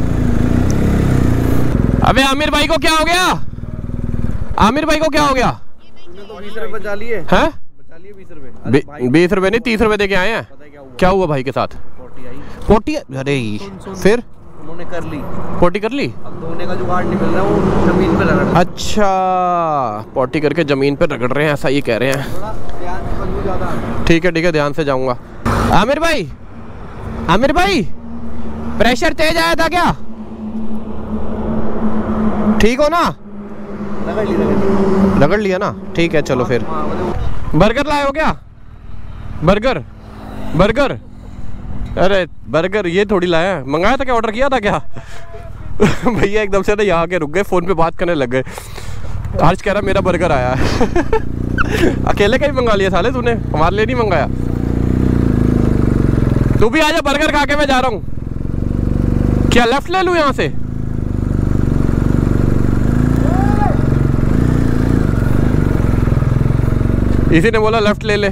अबे आमिर भाई को क्या हो गया? आमिर भाई को क्या हो गया? 20 रुपए बचा लिए हैं? 20 रुपए नहीं, 30 रुपए दे के आए हैं। क्या हुआ भाई के साथ? पोटी। अरे फिर उन्होंने कर ली, पोटी कर ली। अब धोने का जुगाड़ नहीं मिल रहा, वो जमीन पे रगड़। अच्छा, पोटी करके जमीन पे रगड़ रहे हैं, ऐसा ये कह रहे हैं। ठीक है ध्यान से जाऊंगा। आमिर भाई प्रेशर तेज आया था क्या? ठीक हो ना? रगड़ लिया ना? ठीक है चलो फिर। बर्गर लाए हो क्या? बर्गर अरे बर्गर ये थोड़ी लाया है, मंगाया था क्या? ऑर्डर किया था क्या? भैया एकदम से ना यहाँ के रुक गए, फोन पे बात करने लग गए। आज कह रहा मेरा बर्गर आया है। अकेले का ही मंगा लिया साले तूने, हमारे लिए नहीं मंगाया। तू भी आजा, बर्गर खा के मैं जा रहा हूँ। क्या लेफ्ट ले लूँ यहाँ से? इसी ने बोला लेफ्ट ले ले।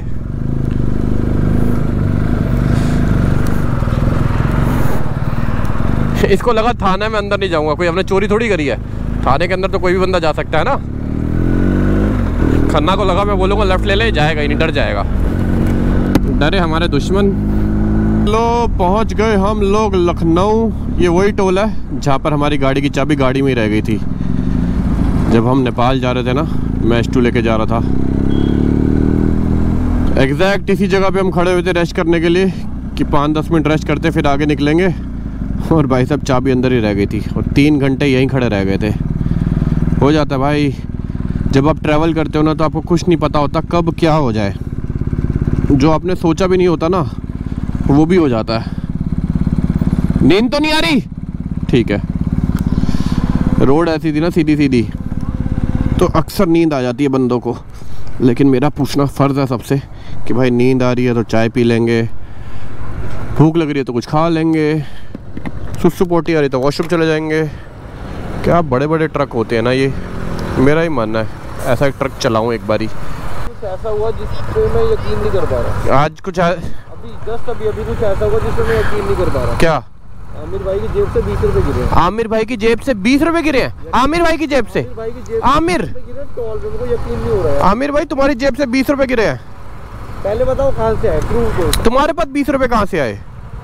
इसको लगा थाने में अंदर नहीं जाऊंगा, कोई हमने चोरी थोड़ी करी है। थाने के अंदर तो कोई भी बंदा जा सकता है ना। खन्ना को लगा मैं बोलूँगा लेफ्ट ले ले, जाएगा ही नहीं, डर जाएगा। डरे हमारे दुश्मन। लो पहुंच गए हम लोग लखनऊ। ये वही टोल है जहाँ पर हमारी गाड़ी की चाबी गाड़ी में ही रह गई थी जब हम नेपाल जा रहे थे ना। मैं S2 लेके जा रहा था। एग्जैक्ट इसी जगह पे हम खड़े हुए थे रेस्ट करने के लिए कि 5-10 मिनट रेस्ट करते फिर आगे निकलेंगे। और भाई साहब चाबी अंदर ही रह गई थी और 3 घंटे यहीं खड़े रह गए थे। हो जाता है भाई, जब आप ट्रैवल करते हो ना तो आपको कुछ नहीं पता होता कब क्या हो जाए। जो आपने सोचा भी नहीं होता ना वो भी हो जाता है। नींद तो नहीं आ रही? ठीक है, रोड ऐसी थी ना सीधी तो अक्सर नींद आ जाती है बंदों को। लेकिन मेरा पूछना फ़र्ज़ है सबसे कि भाई नींद आ रही है तो चाय पी लेंगे, भूख लग रही है तो कुछ खा लेंगे, सुसु पोटी आ रही तो वॉशरूम चले जाएंगे। क्या बड़े बड़े ट्रक होते हैं ना ये। मेरा ही मानना है ऐसा एक ट्रक चलाऊं एक बारी। कुछ ऐसा हुआ जिस पे मैं यकीन नहीं कर पा रहा। आज कुछ अभी कुछ ऐसा हुआ जिस पे मैं यकीन नहीं कर पा रहा। क्या? आमिर भाई की जेब से 20 रुपए गिरे हैं। आमिर भाई की जेब से 20 रुपए गिरे हैं? आमिर भाई की जेब से? आमिर यकीन नहीं हो रहा है। आमिर भाई तुम्हारी जेब से 20 रुपए गिरे हैं? पहले बताओ कहाँ से आए? तुम्हारे पास 20 रुपए कहाँ से आए?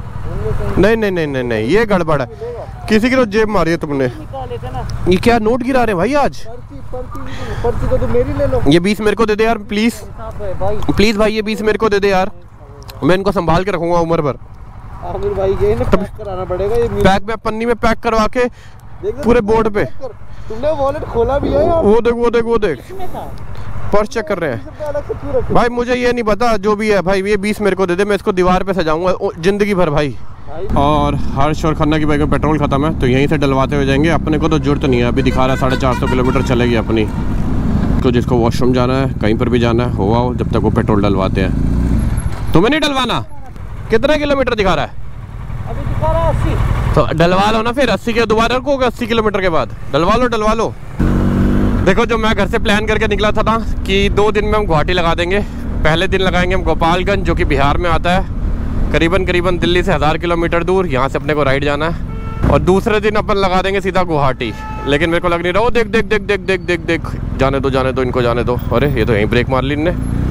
नहीं, ये गड़बड़ है। किसी की तो जेब मारी है तुमने। ये क्या नोट गिरा रहे हैं भाई आज? पर्ची तो तुम मेरी ले लो। ये 20 मेरे को दे दे यार प्लीज भाई, ये 20 मेरे को दे दे यार, मैं इनको संभाल के रखूंगा उम्र भर। आमिर भाई के ना पैक कराना पड़ेगा ये। पैक में पन्नी में पैक करवा के पूरे बोर्ड पे। तुमने वॉलेट खोला भी है यार? वो देख पर्स चेक कर रहे हैं भाई। मुझे ये नहीं पता, जो भी है भाई ये 20 मेरे को दे दे, मैं इसको दीवार पे सजाऊंगा जिंदगी भर भाई। और हर्ष और खन्ना की बाइक में पेट्रोल खत्म है तो यहीं से डलवाते हुए जाएंगे। अपने को तो जरूरत नहीं है, अभी दिखा रहा है 450 किलोमीटर चलेगी अपनी। तो जिसको वॉशरूम जाना है, कहीं पर भी जाना है, हुआ हो जब तक वो पेट्रोल डलवाते हैं। तुम्हें नहीं डलवाना? कितने किलोमीटर दिखा रहा है? अभी दिखा रहा है 80। तो डलवा लो ना फिर, 80 के दोबारा रखोगे 80 किलोमीटर के बाद डलवा लो। देखो जो मैं घर से प्लान करके निकला था ना कि 2 दिन में हम गुवाहाटी लगा देंगे। पहले दिन लगाएंगे हम गोपालगंज जो कि बिहार में आता है, करीबन दिल्ली से 1000 किलोमीटर दूर। यहाँ से अपने को राइड जाना है। और दूसरे दिन अपन लगा देंगे सीधा गुवाहाटी। लेकिन मेरे को लग नहीं रहा। देख जाने दो इनको जाने दो। अरे ये तो यहीं ब्रेक मार ली इनने,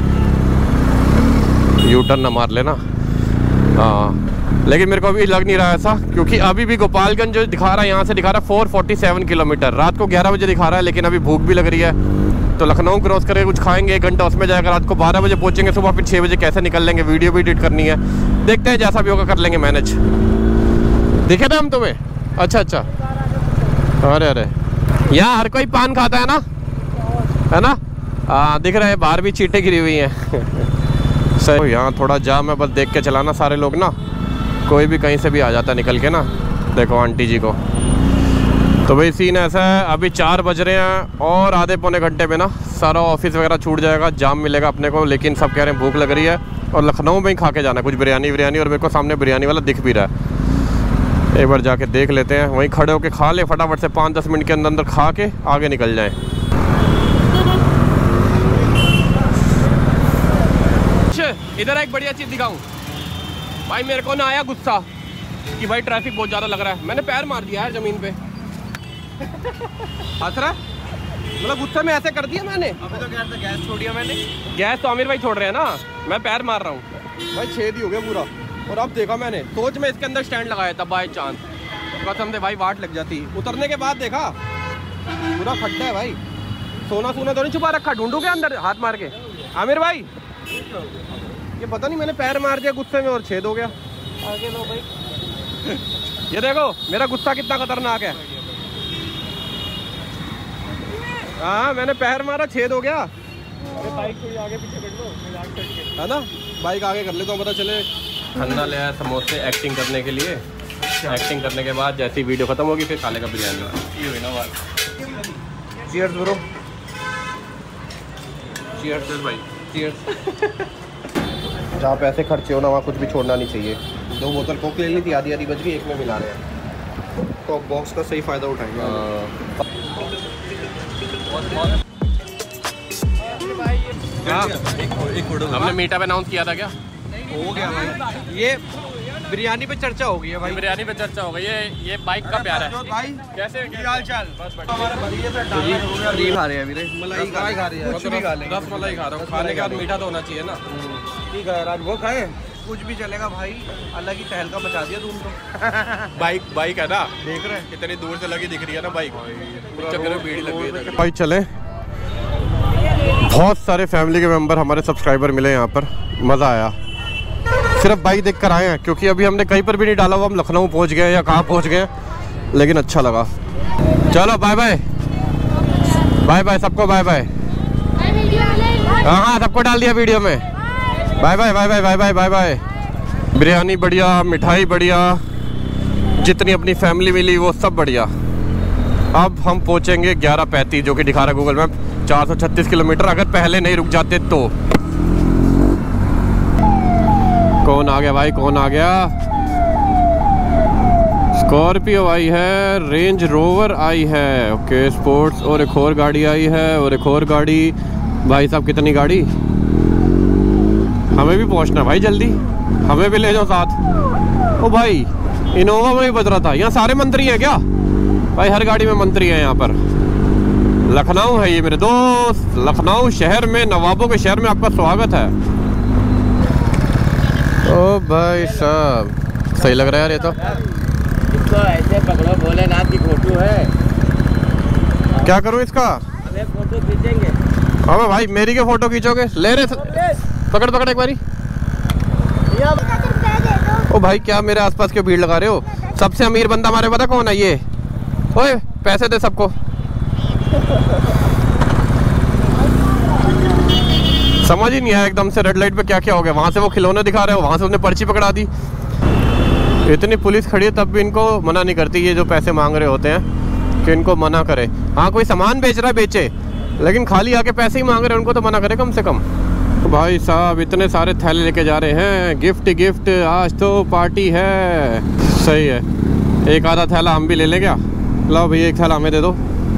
यू टर्न ना मार लेना। हाँ लेकिन मेरे को अभी लग नहीं रहा ऐसा, क्योंकि अभी भी गोपालगंज जो दिखा रहा है यहाँ से दिखा रहा है 447 किलोमीटर। रात को 11 बजे दिखा रहा है, लेकिन अभी भूख भी लग रही है तो लखनऊ क्रॉस करके कुछ खाएंगे, 1 घंटा उसमें जाएगा, रात को 12 बजे पहुँचेंगे, सुबह फिर 6 बजे कैसे निकल लेंगे, वीडियो भी एडिट करनी है, देखते हैं जैसा भी होगा कर लेंगे मैनेज। दिखे थे हम तुम्हें? अच्छा अच्छा, अरे अरे यहाँ हर कोई पान खाता है ना? हाँ दिख रहा है, बाहर भी चींटें गिरी हुई हैं। सही, यहाँ थोड़ा जाम है, बस देख के चलाना सारे लोग ना, कोई भी कहीं से भी आ जाता है निकल के ना। देखो आंटी जी को। तो भाई सीन ऐसा है, अभी 4 बज रहे हैं और आधे पौने घंटे में ना सारा ऑफिस वगैरह छूट जाएगा, जाम मिलेगा अपने को, लेकिन सब कह रहे हैं भूख लग रही है और लखनऊ में ही खा के जाना कुछ बिरयानी, और मेरे को सामने बिरयानी वाला दिख भी रहा है। एक बार जाके देख लेते हैं, वहीं खड़े होके खा ले फटाफट से, 5-10 मिनट के अंदर खा के आगे निकल जाएं। इधर एक बढ़िया चीज़ दिखाऊं भाई, मेरे को ना आया गुस्सा कि भाई ट्रैफिक बहुत ज़्यादा लग रहा है, मैंने पैर मार दिया यार ज़मीन पे। हंस रहा मतलब गुस्से में ऐसे कर दिया मैंने। अभी तो कहते गैस छोड़ दिया मैंने। गैस तो आमिर भाई छोड़ रहे हैं ना, मैं पैर मार रहा हूँ भाई, छेद ही हो गया पूरा। और अब देखा मैंने, सोच में इसके अंदर स्टैंड लगाया था बाय चांस, कसम से भाई वाट लग जाती। उतरने के बाद देखा पूरा खड्डा है भाई, सोना सोना तो नहीं छुपा रखा, ढूंढू के अंदर हाथ मार के। आमिर भाई ये पता नहीं मैंने पैर मार दिया गुस्से में और छेद हो गया। आगे लो भाई। ये देखो मेरा गुस्सा कितना खतरनाक है। हाँ मैंने पैर मारा, छेद हो गया। अरे बाइक थोड़ी आगे पीछे कर लो, मजाक करके। है ना, बाइक आगे कर ले तो पता चले। खन्ना ले आया समोसे एक्टिंग करने के लिए। एक्टिंग करने के बाद जैसी वीडियो खत्म होगी फिर खा लेगा बिरयानी। ये हुई ना बात। Cheers bro. चीयर्स भाई, चीयर्स। जहाँ पैसे खर्चे हो ना वहाँ कुछ भी छोड़ना नहीं चाहिए। 2 बोतल कोक ले ली थी, आधी बच गई, एक में मिला रहे हैं। कोक बॉक्स का सही फ़ायदा उठाएंगे। हमने मीटअप अनाउंस किया था क्या? हो गया भाई, ये बिरयानी पे चर्चा हो गई है भाई। बिरयानी पे चर्चा हो गई है, ये बाइक का प्यार है भाई। कैसे हाल चाल? हमारे भतीजे से डाल खा रहे हैं मेरे, मलाई खा रही है, कुछ भी खा लेंगे। रसमलाई खा रहा हूँ, खाने के बाद मीठा तो होना चाहिए ना। ठीक है यार, वो खाए कुछ भी चलेगा भाई। अलग ही तहलका मचा दिया तुम तो। बाइक है ना, देख रहे हैं कितनी दूर से लगी दिख रही है ना बाइक, चक्कर में भीड़ लगी है भाई। चले, बहुत सारे फैमिली के मेंबर हमारे सब्सक्राइबर मिले यहाँ पर, मज़ा आया। सिर्फ बाइक देख कर आए हैं क्योंकि अभी हमने कहीं पर भी नहीं डाला हुआ, हम लखनऊ पहुँच गए या कहाँ पहुँच गए, लेकिन अच्छा लगा। चलो बाय बाय, बाय बाय सबको, बाय बाय। हाँ हाँ सबको डाल दिया वीडियो में। Bye bye bye bye bye bye bye bye. Biryani बढ़िया, मिठाई बढ़िया, जितनी अपनी फैमिली मिली वो सब बढ़िया। अब हम पहुँचेंगे 11:35 जो कि दिखा रहा है गूगल मैप, 436 किलोमीटर, अगर पहले नहीं रुक जाते तो। कौन आ गया भाई, कौन आ गया? स्कॉर्पियो आई है, रेंज रोवर आई है, ओके स्पोर्ट्स, और एक और गाड़ी आई है, और एक और गाड़ी। भाई साहब कितनी गाड़ी, हमें भी पहुंचना भाई जल्दी, हमें भी ले जाओ साथ। ओ भाई इनोवा में ही बज रहा था, यहाँ सारे मंत्री हैं क्या भाई? हर गाड़ी में मंत्री हैं यहाँ पर। लखनऊ है ये मेरे दोस्त, लखनऊ शहर में, नवाबों के शहर में आपका स्वागत है। ओ भाई साहब सही लग रहा है यार ये तो। इसको ऐसे पकड़ो, भोलेनाथ की फोटो है। क्या करूँ इसका? अरे फोटो खींचेंगे। हाँ भाई मेरी क्या फोटो खींचोगे? ले रहे, पकड़ पकड़ एक बारी। ओ भाई क्या मेरे आसपास क्यों भीड़ लगा रहे हो? सबसे अमीर बंदा हमारे पता कौन है? ये ओए पैसे दे सबको। समझ ही नहीं आया एकदम से रेड लाइट पे क्या क्या हो गया। वहाँ से वो खिलौने दिखा रहे हो, वहाँ से उसने पर्ची पकड़ा दी। इतनी पुलिस खड़ी है तब भी इनको मना नहीं करती, ये जो पैसे मांग रहे होते हैं कि इनको मना करे। हाँ कोई सामान बेच रहा है बेचे, लेकिन खाली आके पैसे ही मांग रहे हैं, उनको तो मना करे कम से कम। तो भाई साहब इतने सारे थैले लेके जा रहे हैं, गिफ्ट गिफ्ट, आज तो पार्टी है। सही है, एक आधा थैला हम भी ले लें क्या? लो भैया एक थैला हमें दे दो।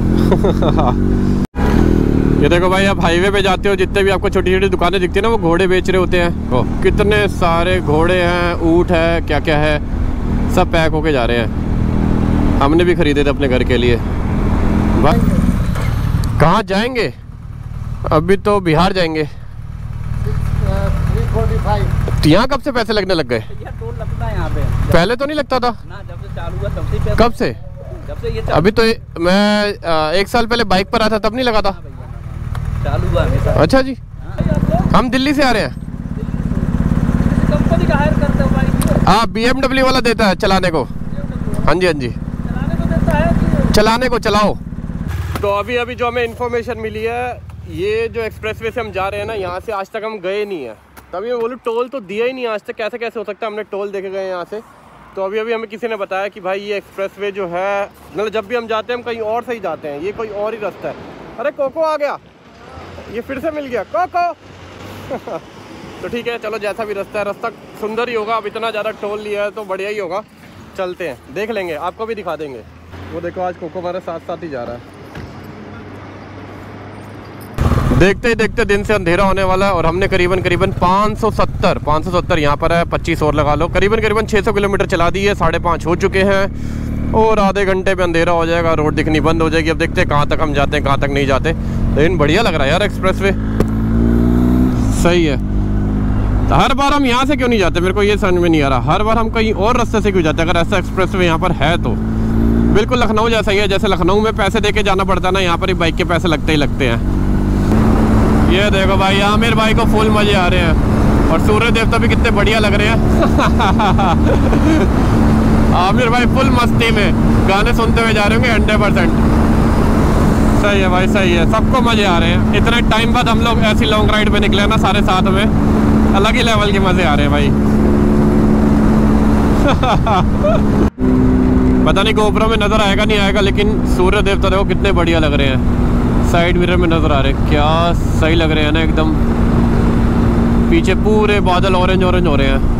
ये देखो भाई, आप हाईवे पे जाते हो, जितने भी आपको छोटी छोटी दुकानें दिखती है ना, वो घोड़े बेच रहे होते हैं। ओ, कितने सारे घोड़े हैं, ऊँट है, क्या क्या है, सब पैक होके जा रहे हैं। हमने भी खरीदे थे अपने घर के लिए। कहाँ जाएंगे? अभी तो बिहार जाएंगे। 345। यहाँ कब से पैसे लगने लग गए? टोल लगता है यहाँ पे, पहले तो नहीं लगता था ना, जब से चालू हुआ तब से। कब से? जब से ये अभी तो मैं 1 साल पहले बाइक पर आया था तब नहीं लगा था। चालू हुआ हमेशा। अच्छा जी, हम दिल्ली से आ रहे हैं। कंपनी का हायर करते हो भाई? हाँ, BMW वाला देता है चलाने को। हाँ जी, हाँ जी, चलाने को देता है, चलाने को, चलाओ। तो अभी जो हमें इन्फॉर्मेशन मिली है, ये जो एक्सप्रेसवे से हम जा रहे हैं ना, यहाँ से आज तक हम गए नहीं है। तभी मैं बोलूँ टोल तो दिया ही नहीं आज तक, कैसे कैसे हो सकता है हमने टोल देखे गए यहाँ से। तो अभी हमें किसी ने बताया कि भाई ये एक्सप्रेसवे जो है, मतलब जब भी हम जाते हैं हम कहीं और से ही जाते हैं, ये कोई और ही रास्ता है। अरे कोको आ गया, ये फिर से मिल गया कोको। तो ठीक है, चलो जैसा भी रास्ता है, रास्ता सुंदर ही होगा। अब इतना ज़्यादा टोल लिया है तो बढ़िया ही होगा। चलते हैं, देख लेंगे, आपको भी दिखा देंगे। वो देखो आज कोको हमारे साथ साथ ही जा रहा है। देखते ही देखते दिन से अंधेरा होने वाला है और हमने करीबन 570 यहाँ पर है, 25 और लगा लो, करीबन 600 किलोमीटर चला दी है। 5:30 हो चुके हैं और आधे घंटे में अंधेरा हो जाएगा, रोड दिखनी बंद हो जाएगी। अब देखते हैं कहाँ तक हम जाते हैं, कहाँ तक नहीं जाते। लेकिन बढ़िया लग रहा है यार एक्सप्रेसवे, सही है। तो हर बार हम यहाँ से क्यों नहीं जाते, मेरे को ये समझ में नहीं आ रहा। हर बार हम कहीं और रास्ते से क्यों जाते हैं? अगर ऐसा एक्सप्रेसवे यहाँ पर है तो बिल्कुल लखनऊ जैसा ही है। जैसे लखनऊ में पैसे दे के जाना पड़ता है ना, यहाँ पर ही बाइक के पैसे लगते ही लगते हैं। ये देखो भाई, आमिर भाई को फुल मजे आ रहे हैं और सूर्य देवता भी कितने बढ़िया लग रहे हैं। आमिर भाई फुल मस्ती में गाने सुनते हुए जा रहे होंगे 100%। सही है भाई, सही है, सबको मजे आ रहे हैं। इतने टाइम बाद हम लोग ऐसी लॉन्ग राइड पे निकले ना सारे साथ में, अलग ही लेवल के मजे आ रहे हैं भाई। पता नहीं गोप्रो में नजर आएगा नहीं आएगा, लेकिन सूर्य देवता देखो कितने बढ़िया लग रहे हैं, साइड मिरर में नजर आ रहे हैं। क्या सही लग रहे हैं ना एकदम। पीछे पूरे बादल ऑरेंज ऑरेंज हो रहे हैं।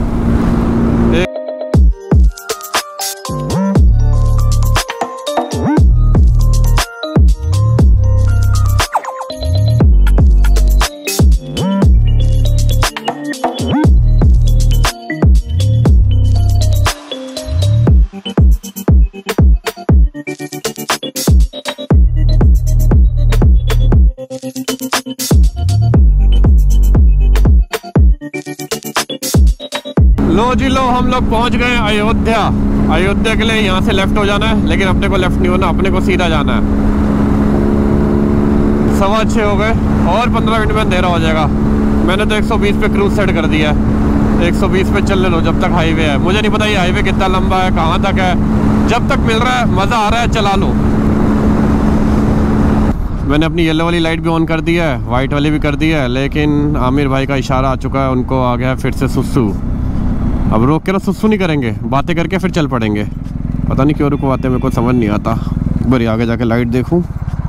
लो जी लो, हम लोग पहुंच गए अयोध्या। अयोध्या के लिए यहाँ से लेफ्ट हो जाना है, लेकिन अपने को लेफ्ट नहीं होना, अपने को सीधा जाना है। 6:15 हो गए और 15 मिनट में अंधेरा हो जाएगा। मैंने तो 120 पे क्रूज सेट कर दिया है। 120 पे चलने लो जब तक हाईवे है। मुझे नहीं पता ये हाईवे कितना लंबा है, कहाँ तक है। जब तक मिल रहा है, मज़ा आ रहा है, चला लो। मैंने अपनी येलो वाली लाइट भी ऑन कर दी है, वाइट वाली भी कर दी है, लेकिन आमिर भाई का इशारा आ चुका है, उनको आ गया फिर से सुस्सू। अब रोक के ना सुस्सू नहीं करेंगे, बातें करके फिर चल पड़ेंगे। पता नहीं क्यों रुकवाते, मेरे को समझ नहीं आता। बड़ी आगे जाके लाइट देखूं।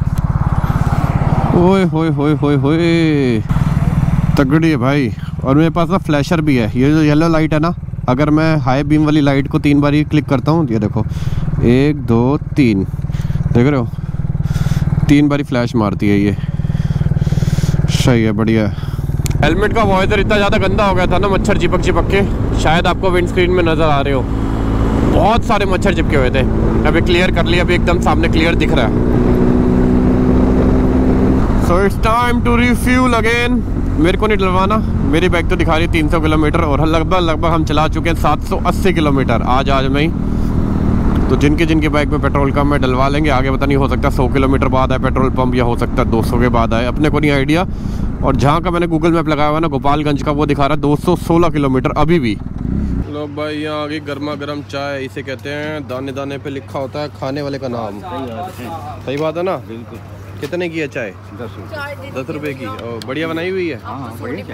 ओए होए होए होए होए, तगड़ी है भाई। और मेरे पास ना फ्लैशर भी है। ये जो येलो लाइट है ना, अगर मैं हाई बीम वाली लाइट को 3 बार ही क्लिक करता हूँ, ये देखो 1 2 3, देख रहे हो 3 बारी फ्लैश मारती है ये। सही है, बढ़िया है। हेलमेट का वॉइजर इतना ज़्यादा गंदा हो गया था ना, मच्छर चिपक चिपक के, शायद आपको विंडस्क्रीन में नज़र आ रहे हो, बहुत सारे मच्छर चिपके हुए थे। अभी क्लियर कर लिया, अभी एकदम सामने क्लियर दिख रहा है। So it's time to refuel again. मेरे को नहीं डलवाना, मेरी बाइक तो दिखा रही है 300 किलोमीटर और लगभग हम चला चुके हैं 780 किलोमीटर आज में ही। तो जिनकी बाइक में पेट्रोल कम है डलवा लेंगे। आगे पता नहीं, हो सकता है 100 किलोमीटर बाद आए पेट्रोल पंप, या हो सकता है 200 के बाद आए, अपने को नहीं आइडिया। और जहाँ का मैंने गूगल मैप लगाया हुआ है ना, गोपालगंज का, वो दिखा रहा है 216 किलोमीटर अभी भी। लो भाई, यहाँ आगे गर्मा गर्म चाय, इसे कहते हैं, दाने दाने पे लिखा होता है खाने वाले का नाम। सही बात है ना? बिल्कुल। कितने की है चाय? 10 रुपये की। और बढ़िया बनाई हुई है। हाँ,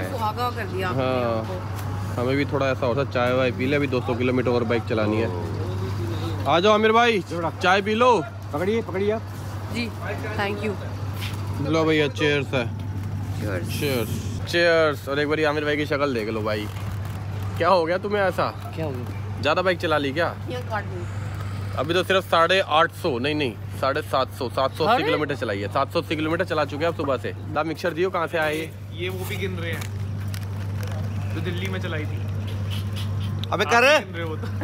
हमें भी थोड़ा ऐसा होता है, चाय वाय पी ले। अभी 200 किलोमीटर और बाइक चलानी है। आ जाओ आमिर भाई, चाय पी लो। पकड़िए पकड़िए आप जी, थैंक यू। लो भैया, चेयर्स है। Cheers cheers. और एक बार आमिर भाई की शक्ल देख लो भाई, क्या हो गया तुम्हें ऐसा? क्या हो गया? ज़्यादा बाइक चला ली क्या? अभी तो सिर्फ 850 नहीं 750 780 किलोमीटर चलाई है। 780 किलोमीटर चला चुके हैं आप सुबह से। दा मिक्सर दियो, कहाँ से आए ये वो भी गिन रहे हैं जो दिल्ली में चलाई थी। अबे कर रहे गिन रहे हो तो।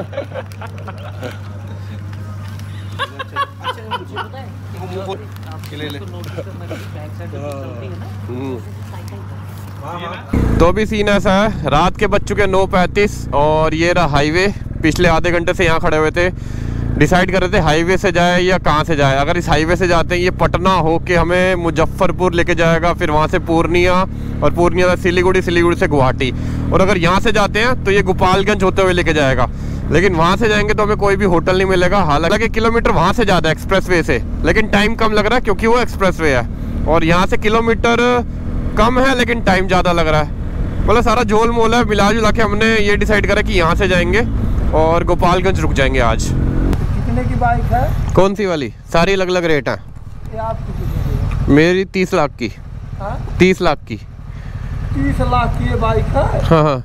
तो भी सीन ऐसा है, रात के बज चुके 9:35 और ये रहा हाईवे। पिछले आधे घंटे से यहाँ खड़े हुए थे, डिसाइड कर रहे थे हाईवे से जाए या कहाँ से जाए। अगर इस हाईवे से जाते हैं ये पटना होके हमें मुजफ्फरपुर लेके जाएगा, फिर वहाँ से पूर्णिया, और पूर्णिया से सिलीगुड़ी, सिलीगुड़ी से गुवाहाटी। और अगर यहाँ से जाते हैं तो ये गोपालगंज होते हुए लेके जाएगा। लेकिन वहाँ से जाएंगे तो हमें कोई भी होटल नहीं मिलेगा। हालांकि किलोमीटर वहाँ से ज़्यादा है एक्सप्रेसवे से, लेकिन टाइम कम लग रहा है क्योंकि वो एक्सप्रेसवे है। और यहाँ से किलोमीटर कम है लेकिन टाइम ज़्यादा लग रहा है। मतलब सारा झोल मोल है, मिला जुला के हमने ये डिसाइड करा कि यहाँ से जाएंगे और गोपालगंज रुक जाएंगे आज। कितने की बाइक है? कौन सी वाली? सारी अलग अलग रेट है। ये आपकी कितने की? मेरी 30 लाख की। हाँ? 30 लाख की। 30 लाख की ये बाइक है? हाँ हाँ।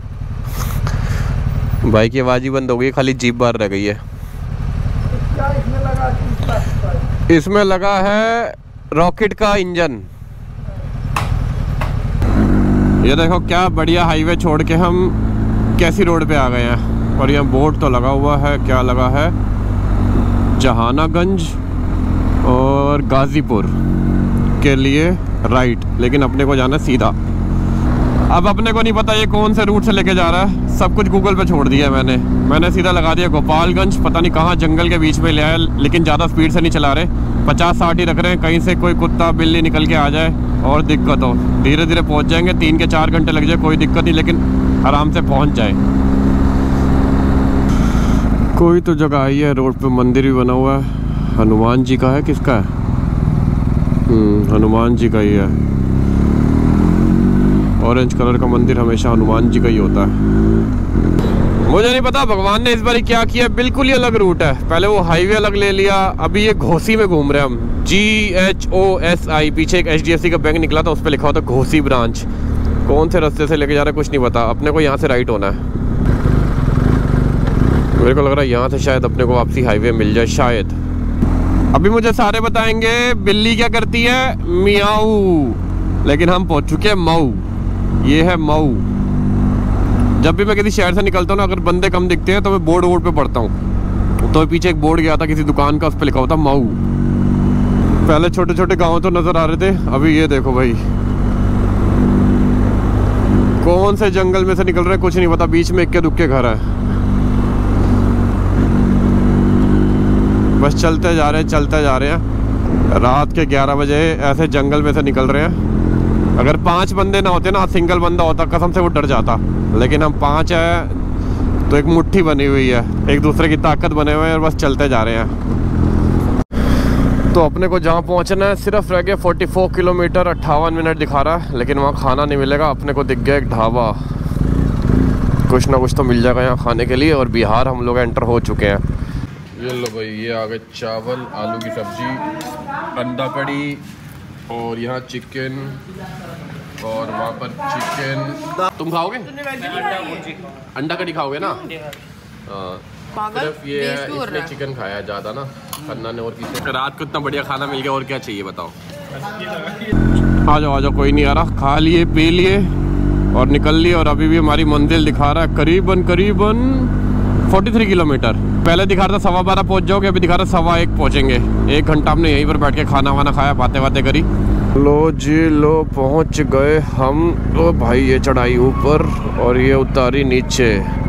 बाइक की आवाज़ ही बंद हो गई, खाली जीप बाहर रह गई है। क्या इसमें लगा? 30 लाख का? इसमें लगा है रॉकेट का इंजन। ये देखो क्या बढ़िया हाईवे छोड़ के हम कैसी रोड पे आ गए हैं। और यहाँ बोर्ड तो लगा हुआ है, क्या लगा है, जहानागंज और गाजीपुर के लिए राइट, लेकिन अपने को जाना है सीधा। अब अपने को नहीं पता ये कौन से रूट से लेके जा रहा है, सब कुछ गूगल पे छोड़ दिया है मैंने सीधा लगा दिया गोपालगंज। पता नहीं कहाँ जंगल के बीच में ले आया, लेकिन ज़्यादा स्पीड से नहीं चला रहे, 50-60 ही रख रहे हैं। कहीं से कोई कुत्ता बिल्ली निकल के आ जाए और दिक्कत हो, धीरे धीरे पहुँच जाएंगे। 3 के 4 घंटे लग जाए कोई दिक्कत नहीं, लेकिन आराम से पहुँच जाए। कोई तो जगह आई है, रोड पे मंदिर भी बना हुआ है। हनुमान जी का है, किसका है? हनुमान जी का ही है। ऑरेंज कलर का मंदिर हमेशा हनुमान जी का ही होता है। मुझे नहीं पता भगवान ने इस बार क्या किया, बिल्कुल ही अलग रूट है। पहले वो हाईवे अलग ले लिया, अभी ये घोसी में घूम रहे हैं हम। GHOSI, पीछे एक HDFC का बैंक निकला था, उस पर लिखा होता घोसी ब्रांच। कौन से रास्ते से लेके जा रहा है कुछ नहीं पता। अपने को यहाँ से राइट होना है। मेरे को लग रहा है यहाँ से शायद अपने को वापसी हाईवे मिल जाए शायद। अभी मुझे सारे बताएंगे बिल्ली क्या करती है, मियाऊ, लेकिन हम पहुँच चुके हैं मऊ। ये है मऊ। जब भी मैं किसी शहर से निकलता हूँ ना, अगर बंदे कम दिखते हैं तो मैं बोर्ड पे पढ़ता हूँ। तो पीछे एक बोर्ड गया था किसी दुकान का, उस पर लिखा होता मऊ। पहले छोटे छोटे गांव तो नजर आ रहे थे, अभी ये देखो भाई कौन से जंगल में से निकल रहे हैं कुछ नहीं पता। बीच में इक्के दुक्के घर है। बस चलते जा रहे हैं। रात के 11 बजे ऐसे जंगल में से निकल रहे हैं। अगर 5 बंदे ना होते ना, सिंगल बंदा होता कसम से वो डर जाता, लेकिन हम 5 हैं तो एक मुट्ठी बनी हुई है, एक दूसरे की ताकत बने हुए हैं और बस चलते जा रहे हैं। तो अपने को जहाँ पहुँचना है सिर्फ रह गया 44 किलोमीटर, 58 मिनट दिखा रहा है, लेकिन वहाँ खाना नहीं मिलेगा। अपने को दिख गया एक ढाबा, कुछ ना कुछ तो मिल जाएगा यहाँ खाने के लिए। और बिहार हम लोग एंटर हो चुके हैं। ये लो भाई, ये आ गए चावल, आलू की सब्जी, अंडा कड़ी, और यहाँ चिकन, और वहाँ पर चिकन। तुम खाओगे? अंडा कड़ी खाओगे ना? हाँ, सिर्फ ये है, इसने चिकन खाया है ज़्यादा ना, खन्ना ने। और किसी रात को इतना बढ़िया खाना मिल गया, और क्या चाहिए बताओ। आ जाओ कोई नहीं आ रहा। खा लिए, पी लिए और निकल लिए। और अभी भी हमारी मंजिल दिखा रहा है करीबन 43 किलोमीटर। पहले दिखा रहा था 12:15 पहुँच जाओगे, अभी दिखा रहा 1:15 पहुँचेंगे। 1 घंटा हमने यहीं पर बैठ के खाना वाना खाया, बातें करी। लो जी लो, पहुँच गए हम। ओ भाई ये चढ़ाई ऊपर और ये उतारी नीचे,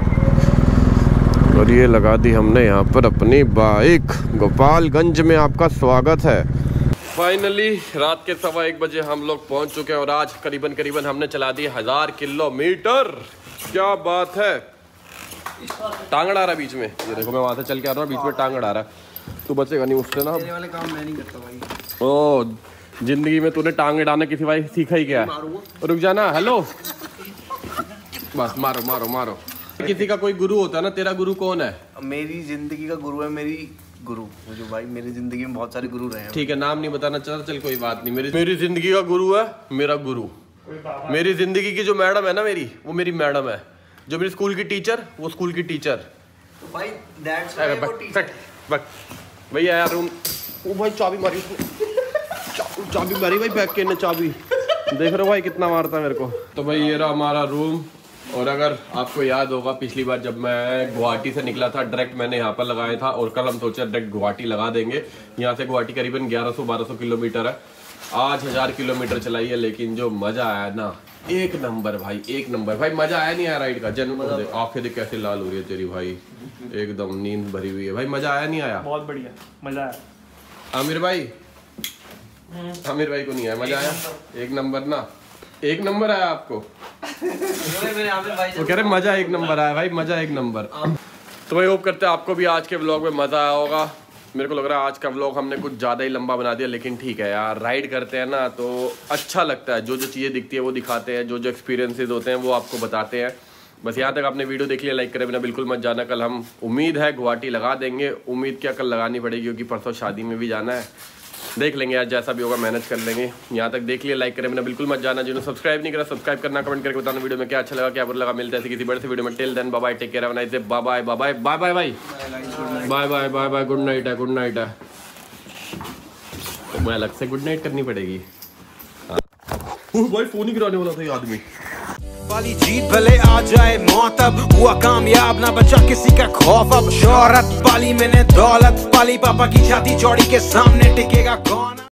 और ये लगा दी हमने यहाँ पर अपनी बाइक। गोपालगंज में आपका स्वागत है। फाइनली रात के 1:15 बजे हम लोग पहुँच चुके हैं, और आज करीबन हमने चला दी 1000 किलोमीटर। क्या बात है। टांग अड़ा रहा बीच में, ये देखो मैं वहाँ से चल के आ रहा हूँ, बीच में टांग अड़ा रहा है। तू बचेगा नहीं उससे ना। मेरे वाले काम मैं नहीं करता भाई। ओ, जिंदगी में तूने टांग अड़ाना किसी भाई सीखा ही क्या है? रुक जाना। हेलो, बस मारो। किसी का कोई गुरु होता है ना, तेरा गुरु कौन है? मेरी जिंदगी का गुरु है मेरी गुरु, जो भाई मेरी जिंदगी में बहुत सारे गुरु रहे हैं। ठीक है, नाम नहीं बताना चाहता, चल कोई बात नहीं। मेरी जिंदगी का गुरु है मेरा गुरु। मेरी जिंदगी की जो मैडम है ना मेरी, वो मेरी मैडम है। जो मेरी स्कूल की टीचर, वो स्कूल की टीचर। तो भाई दैट्स व्हाई वो टीचर। भैया यार रूम, ओ भाई चाबी मारी उसने, चाबी मारी भाई, बैग के ने चाबी। देख रहे हो भाई कितना मारता है मेरे को। तो भाई ये रहा हमारा रूम। और अगर आपको याद होगा पिछली बार जब मैं गुवाहाटी से निकला था, डायरेक्ट मैंने यहाँ पर लगाया था, और कल हम सोचे डायरेक्ट गुवाहाटी लगा देंगे। यहाँ से गुवाहाटी करीबन 1100-1200 किलोमीटर है। आज 1000 किलोमीटर चलाई है, लेकिन जो मजा आया ना, एक नंबर भाई, एक नंबर भाई। मजा आया नहीं आया राइड का? जन्म आंखें देख कैसे लाल हो रही है तेरी भाई, एकदम नींद भरी हुई है भाई। मजा आया नहीं आया? बहुत बढ़िया मजा आया। आमिर भाई, आमिर भाई को नहीं आया? मजा आया? एक नंबर ना, एक नंबर आया आपको? वो कह रहे मजा एक नंबर आया भाई, मजा एक नंबर। तो मैं होप करते हैं आपको भी आज के व्लॉग में मजा आया होगा। मेरे को लग रहा है आज का व्लॉग हमने कुछ ज़्यादा ही लंबा बना दिया, लेकिन ठीक है यार, राइड करते हैं ना तो अच्छा लगता है। जो जो चीज़ें दिखती है वो दिखाते हैं, जो जो एक्सपीरियंसेस होते हैं वो आपको बताते हैं। बस यहाँ तक आपने वीडियो देख लिया, लाइक करे बिना बिल्कुल मत जाना। कल हम उम्मीद है गुवाहाटी लगा देंगे, उम्मीद क्या कल लगानी पड़ेगी क्योंकि परसों शादी में भी जाना है। देख लेंगे आज, जैसा भी होगा मैनेज कर लेंगे। यहाँ तक देख लिया, लाइक करे बिना बिल्कुल मत जाना। जिन्होंने सब्सक्राइब नहीं करा सब्सक्राइब करना, कमेंट करके बताना वीडियो में क्या अच्छा लगा क्या बुरा लगा। मिलता है किसी बड़े से वीडियो में। Till then bye bye, take care, have a nice day, bye bye bye bye bye bye bye bye bye bye bye. Good night है, गुड नाइट है। तो मैं अलग से गुड नाइट करनी पड़ेगी। भाई फोन ही गिराने वाला था ये आदमी। वाली जीत भले आ जाए मौत, अब हुआ कामयाब ना बचा किसी का खौफ। अब शोहरत पाली मैंने दौलत पाली, पापा की छाती चौड़ी के सामने टिकेगा कौन।